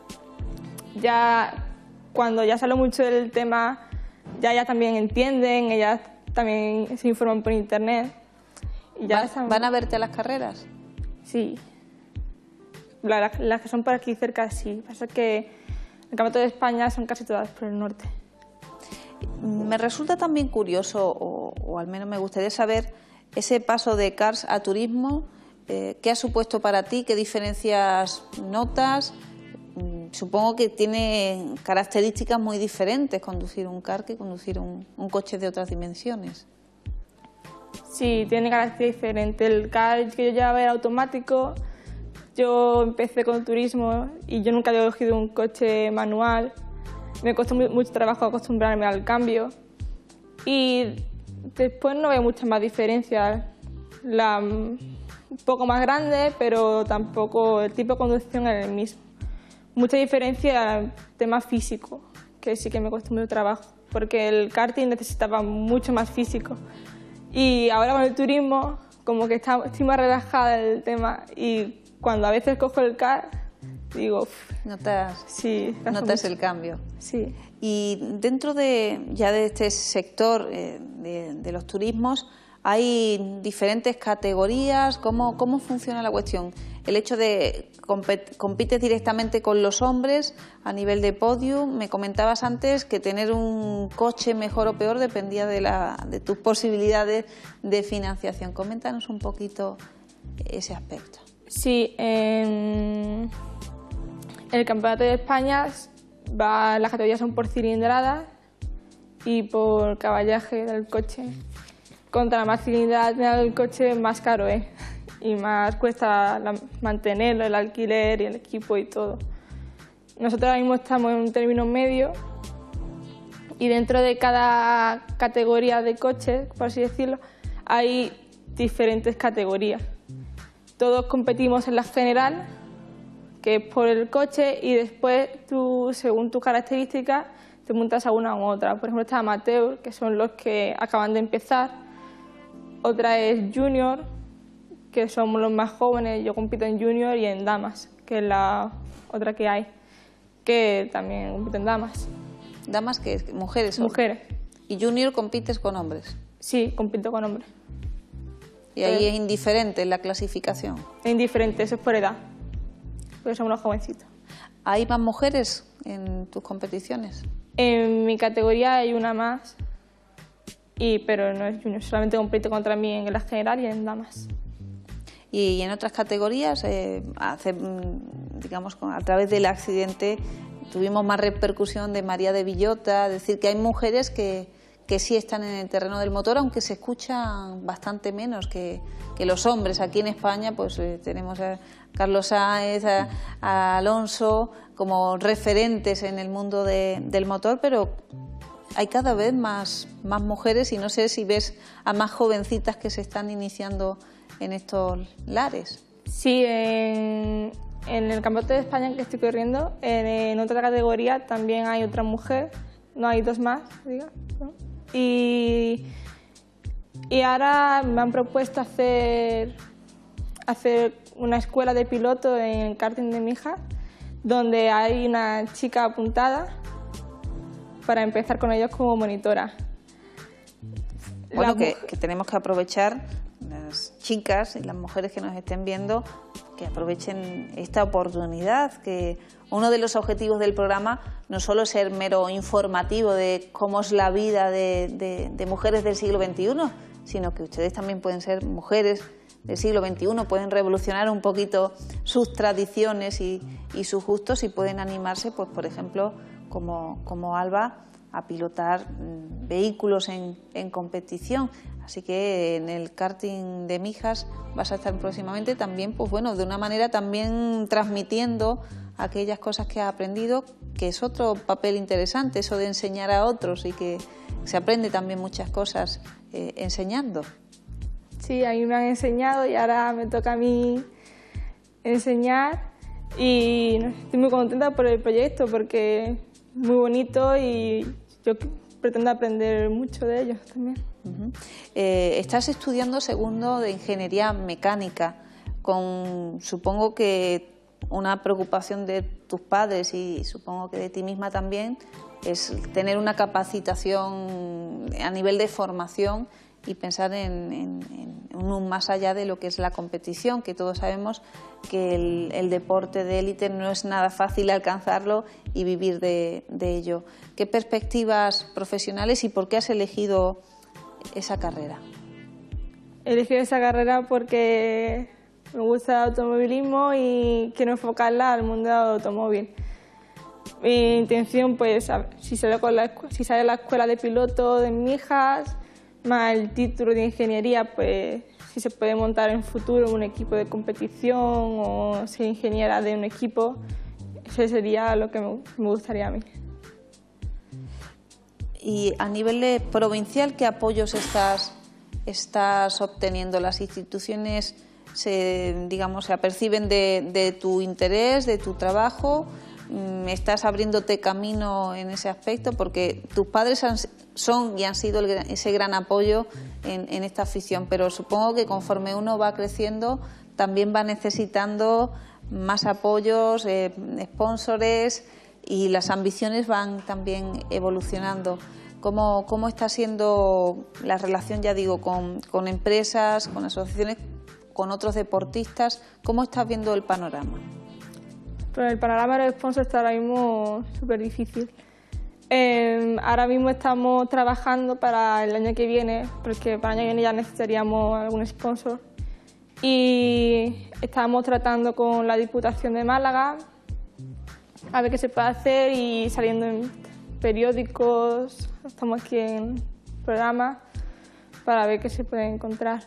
ya cuando ya sale mucho del tema, ya ellas también entienden, ellas también se informan por internet. Y ya ¿Van, están... ¿Van a verte a las carreras? Sí. Las, las que son por aquí cerca, sí. Pasa que el Campeonato de España son casi todas por el norte. Me resulta también curioso, o, o al menos me gustaría saber, ese paso de cars a turismo, eh, ¿qué ha supuesto para ti? ¿Qué diferencias notas? Supongo que tiene características muy diferentes conducir un car que conducir un, un coche de otras dimensiones. Sí, tiene características diferentes. El car que yo llevaba era automático. Yo empecé con turismo y yo nunca había cogido un coche manual. Me costó mucho trabajo acostumbrarme al cambio. Y después no veo muchas más diferencias. La, un poco más grande, pero tampoco el tipo de conducción era el mismo. Mucha diferencia en tema físico, que sí que me costó mucho trabajo, porque el karting necesitaba mucho más físico. Y ahora con el turismo, como que está, estoy más relajada del tema y cuando a veces cojo el car, digo... Notas, sí, notas mucho. el cambio. Sí. Y dentro de ya de este sector eh, de, de los turismos, hay diferentes categorías. ¿Cómo, cómo funciona la cuestión? El hecho de compet, compites directamente con los hombres a nivel de podium. Me comentabas antes que tener un coche mejor o peor dependía de, la, de tus posibilidades de financiación. Coméntanos un poquito ese aspecto. Sí, en el Campeonato de España va, las categorías son por cilindrada y por caballaje del coche. Contra más cilindrada del coche, más caro es, ¿eh? Y más cuesta la, mantenerlo, el alquiler y el equipo y todo. Nosotros ahora mismo estamos en un término medio y dentro de cada categoría de coches, por así decirlo, hay diferentes categorías. Todos competimos en la general, que es por el coche, y después tú, según tus características, te montas a una u otra. Por ejemplo, está amateur, que son los que acaban de empezar. Otra es junior, que somos los más jóvenes. Yo compito en junior y en damas, que es la otra que hay, que también compito en damas. ¿Damas que es? ¿Mujeres? Son? Mujeres. ¿Y junior compites con hombres? Sí, compito con hombres. ¿Y ahí es indiferente la clasificación? Es indiferente, eso es por edad, porque somos unos jovencitos. ¿Hay más mujeres en tus competiciones? En mi categoría hay una más, y, pero no es junior, solamente compito contra mí en la general y en damas. Y en otras categorías, eh, hace, digamos, a través del accidente tuvimos más repercusión de María de Villota, es decir, que hay mujeres que, que sí están en el terreno del motor, aunque se escuchan bastante menos que, que los hombres. Aquí en España pues eh, tenemos a Carlos Sainz, a, a Alonso como referentes en el mundo de, del motor, pero hay cada vez más, más mujeres y no sé si ves a más jovencitas que se están iniciando en estos lares. Sí, en, en el Campeonato de España que estoy corriendo, en, en otra categoría también hay otra mujer, no hay dos más, diga, ¿no? Y, y ahora me han propuesto hacer, hacer una escuela de piloto en el karting de mi hija, donde hay una chica apuntada para empezar con ellos como monitora. Bueno, que, que tenemos que aprovechar, las chicas y las mujeres que nos estén viendo, que aprovechen esta oportunidad, que uno de los objetivos del programa no solo es ser mero informativo de cómo es la vida de, de, de mujeres del siglo veintiuno, sino que ustedes también pueden ser mujeres del siglo veintiuno, pueden revolucionar un poquito sus tradiciones y, y sus gustos y pueden animarse, pues por ejemplo, como, como Alba, a pilotar mmm, vehículos en, en competición. Así que en el karting de Mijas vas a estar próximamente también, pues bueno, de una manera también transmitiendo aquellas cosas que has aprendido, que es otro papel interesante, eso de enseñar a otros y que se aprende también muchas cosas eh, enseñando. Sí, a mí me han enseñado y ahora me toca a mí enseñar y estoy muy contenta por el proyecto porque es muy bonito y yo pretendo aprender mucho de ellos también. Uh-huh. eh, estás estudiando segundo de Ingeniería Mecánica, con supongo que una preocupación de tus padres y supongo que de ti misma también es tener una capacitación a nivel de formación y pensar en, en, en un más allá de lo que es la competición, que todos sabemos que el, el deporte de élite no es nada fácil alcanzarlo y vivir de, de ello. ¿Qué perspectivas profesionales y por qué has elegido esa carrera? He elegido esa carrera porque me gusta el automovilismo y quiero enfocarla al mundo del automóvil. Mi intención, pues, si sale, con la, si sale la escuela de piloto de Mijas, más el título de ingeniería, pues si se puede montar en futuro un equipo de competición o ser ingeniera de un equipo, eso sería lo que me, me gustaría a mí. Y a nivel de provincial, ¿qué apoyos estás, estás obteniendo? ¿Las instituciones se, digamos, se aperciben de, de tu interés, de tu trabajo? ¿Estás abriéndote camino en ese aspecto? Porque tus padres han, son y han sido el, ese gran apoyo en, en esta afición, pero supongo que conforme uno va creciendo también va necesitando más apoyos, eh, sponsores, y las ambiciones van también evolucionando. ¿Cómo, cómo está siendo la relación, ya digo, con, con empresas, con asociaciones, con otros deportistas? ¿Cómo estás viendo el panorama? Pues el panorama de los sponsors está ahora mismo súper difícil. Eh, ahora mismo estamos trabajando para el año que viene, porque para el año que viene ya necesitaríamos algún sponsor. Y estamos tratando con la Diputación de Málaga a ver qué se puede hacer, y saliendo en periódicos, estamos aquí en programas para ver qué se puede encontrar.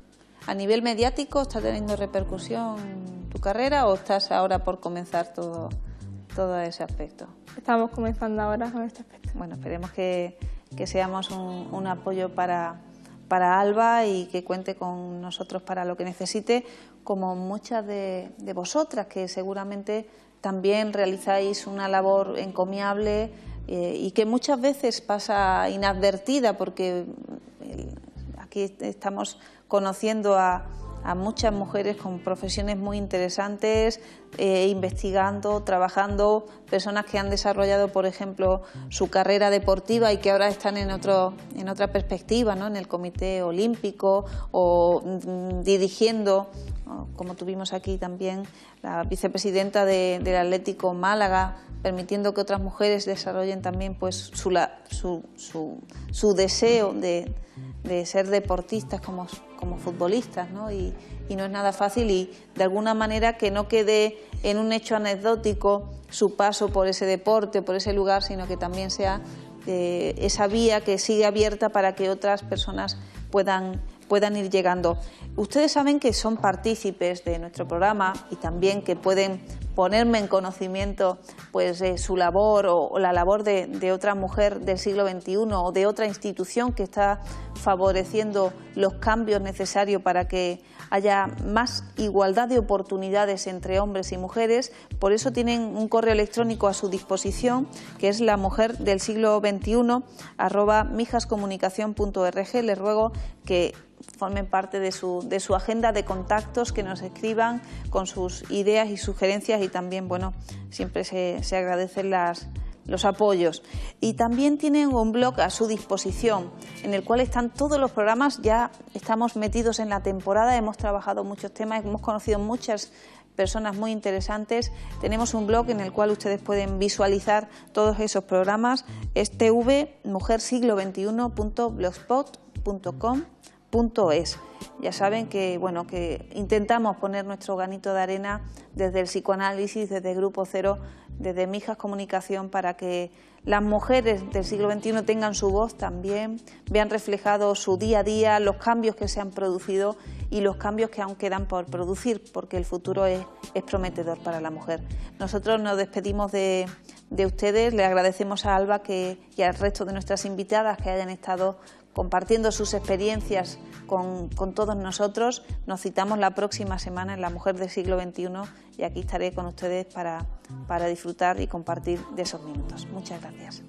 ¿A nivel mediático está teniendo repercusión tu carrera o estás ahora por comenzar todo, todo ese aspecto? Estamos comenzando ahora con este aspecto. Bueno, esperemos que, que seamos un, un apoyo para, para Alba y que cuente con nosotros para lo que necesite, como muchas de, de vosotras, que seguramente también realizáis una labor encomiable eh, y que muchas veces pasa inadvertida, porque eh, aquí estamos conociendo a, a muchas mujeres con profesiones muy interesantes, eh, investigando, trabajando, personas que han desarrollado, por ejemplo, su carrera deportiva y que ahora están en, otro, en otra perspectiva, ¿no? En el Comité Olímpico o mm, dirigiendo, ¿no? Como tuvimos aquí también la vicepresidenta de, del Atlético Málaga, permitiendo que otras mujeres desarrollen también pues su, su, su, su deseo de, de ser deportistas como, como futbolistas, ¿no? Y, y no es nada fácil, y de alguna manera que no quede en un hecho anecdótico su paso por ese deporte, por ese lugar, sino que también sea eh, esa vía que sigue abierta para que otras personas puedan, puedan ir llegando. Ustedes saben que son partícipes de nuestro programa y también que pueden ponerme en conocimiento pues de su labor o, o la labor de, de otra mujer del siglo veintiuno o de otra institución que está favoreciendo los cambios necesarios para que haya más igualdad de oportunidades entre hombres y mujeres. Por eso tienen un correo electrónico a su disposición, que es la mujer del siglo veintiuno arroba mijascomunicación punto org. Les ruego que formen parte de su, de su agenda de contactos, que nos escriban con sus ideas y sugerencias, y también, bueno, siempre se, se agradecen las, los apoyos. Y también tienen un blog a su disposición en el cual están todos los programas. Ya estamos metidos en la temporada, hemos trabajado muchos temas, hemos conocido muchas personas muy interesantes. Tenemos un blog en el cual ustedes pueden visualizar todos esos programas. Es t v mujer siglo veintiuno punto blogspot punto com. Punto es. Ya saben que, bueno, que intentamos poner nuestro granito de arena desde el psicoanálisis, desde Grupo Cero, desde Mijas Comunicación, para que las mujeres del siglo veintiuno tengan su voz también, vean reflejado su día a día, los cambios que se han producido y los cambios que aún quedan por producir, porque el futuro es, es prometedor para la mujer. Nosotros nos despedimos de, de ustedes, le agradecemos a Alba que, y al resto de nuestras invitadas que hayan estado compartiendo sus experiencias con, con todos nosotros. Nos citamos la próxima semana en La Mujer del siglo veintiuno y aquí estaré con ustedes para, para disfrutar y compartir de esos minutos. Muchas gracias.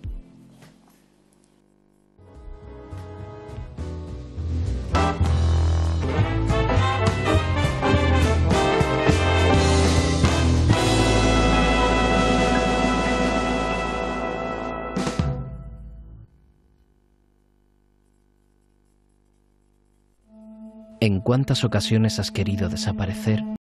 ¿En cuántas ocasiones has querido desaparecer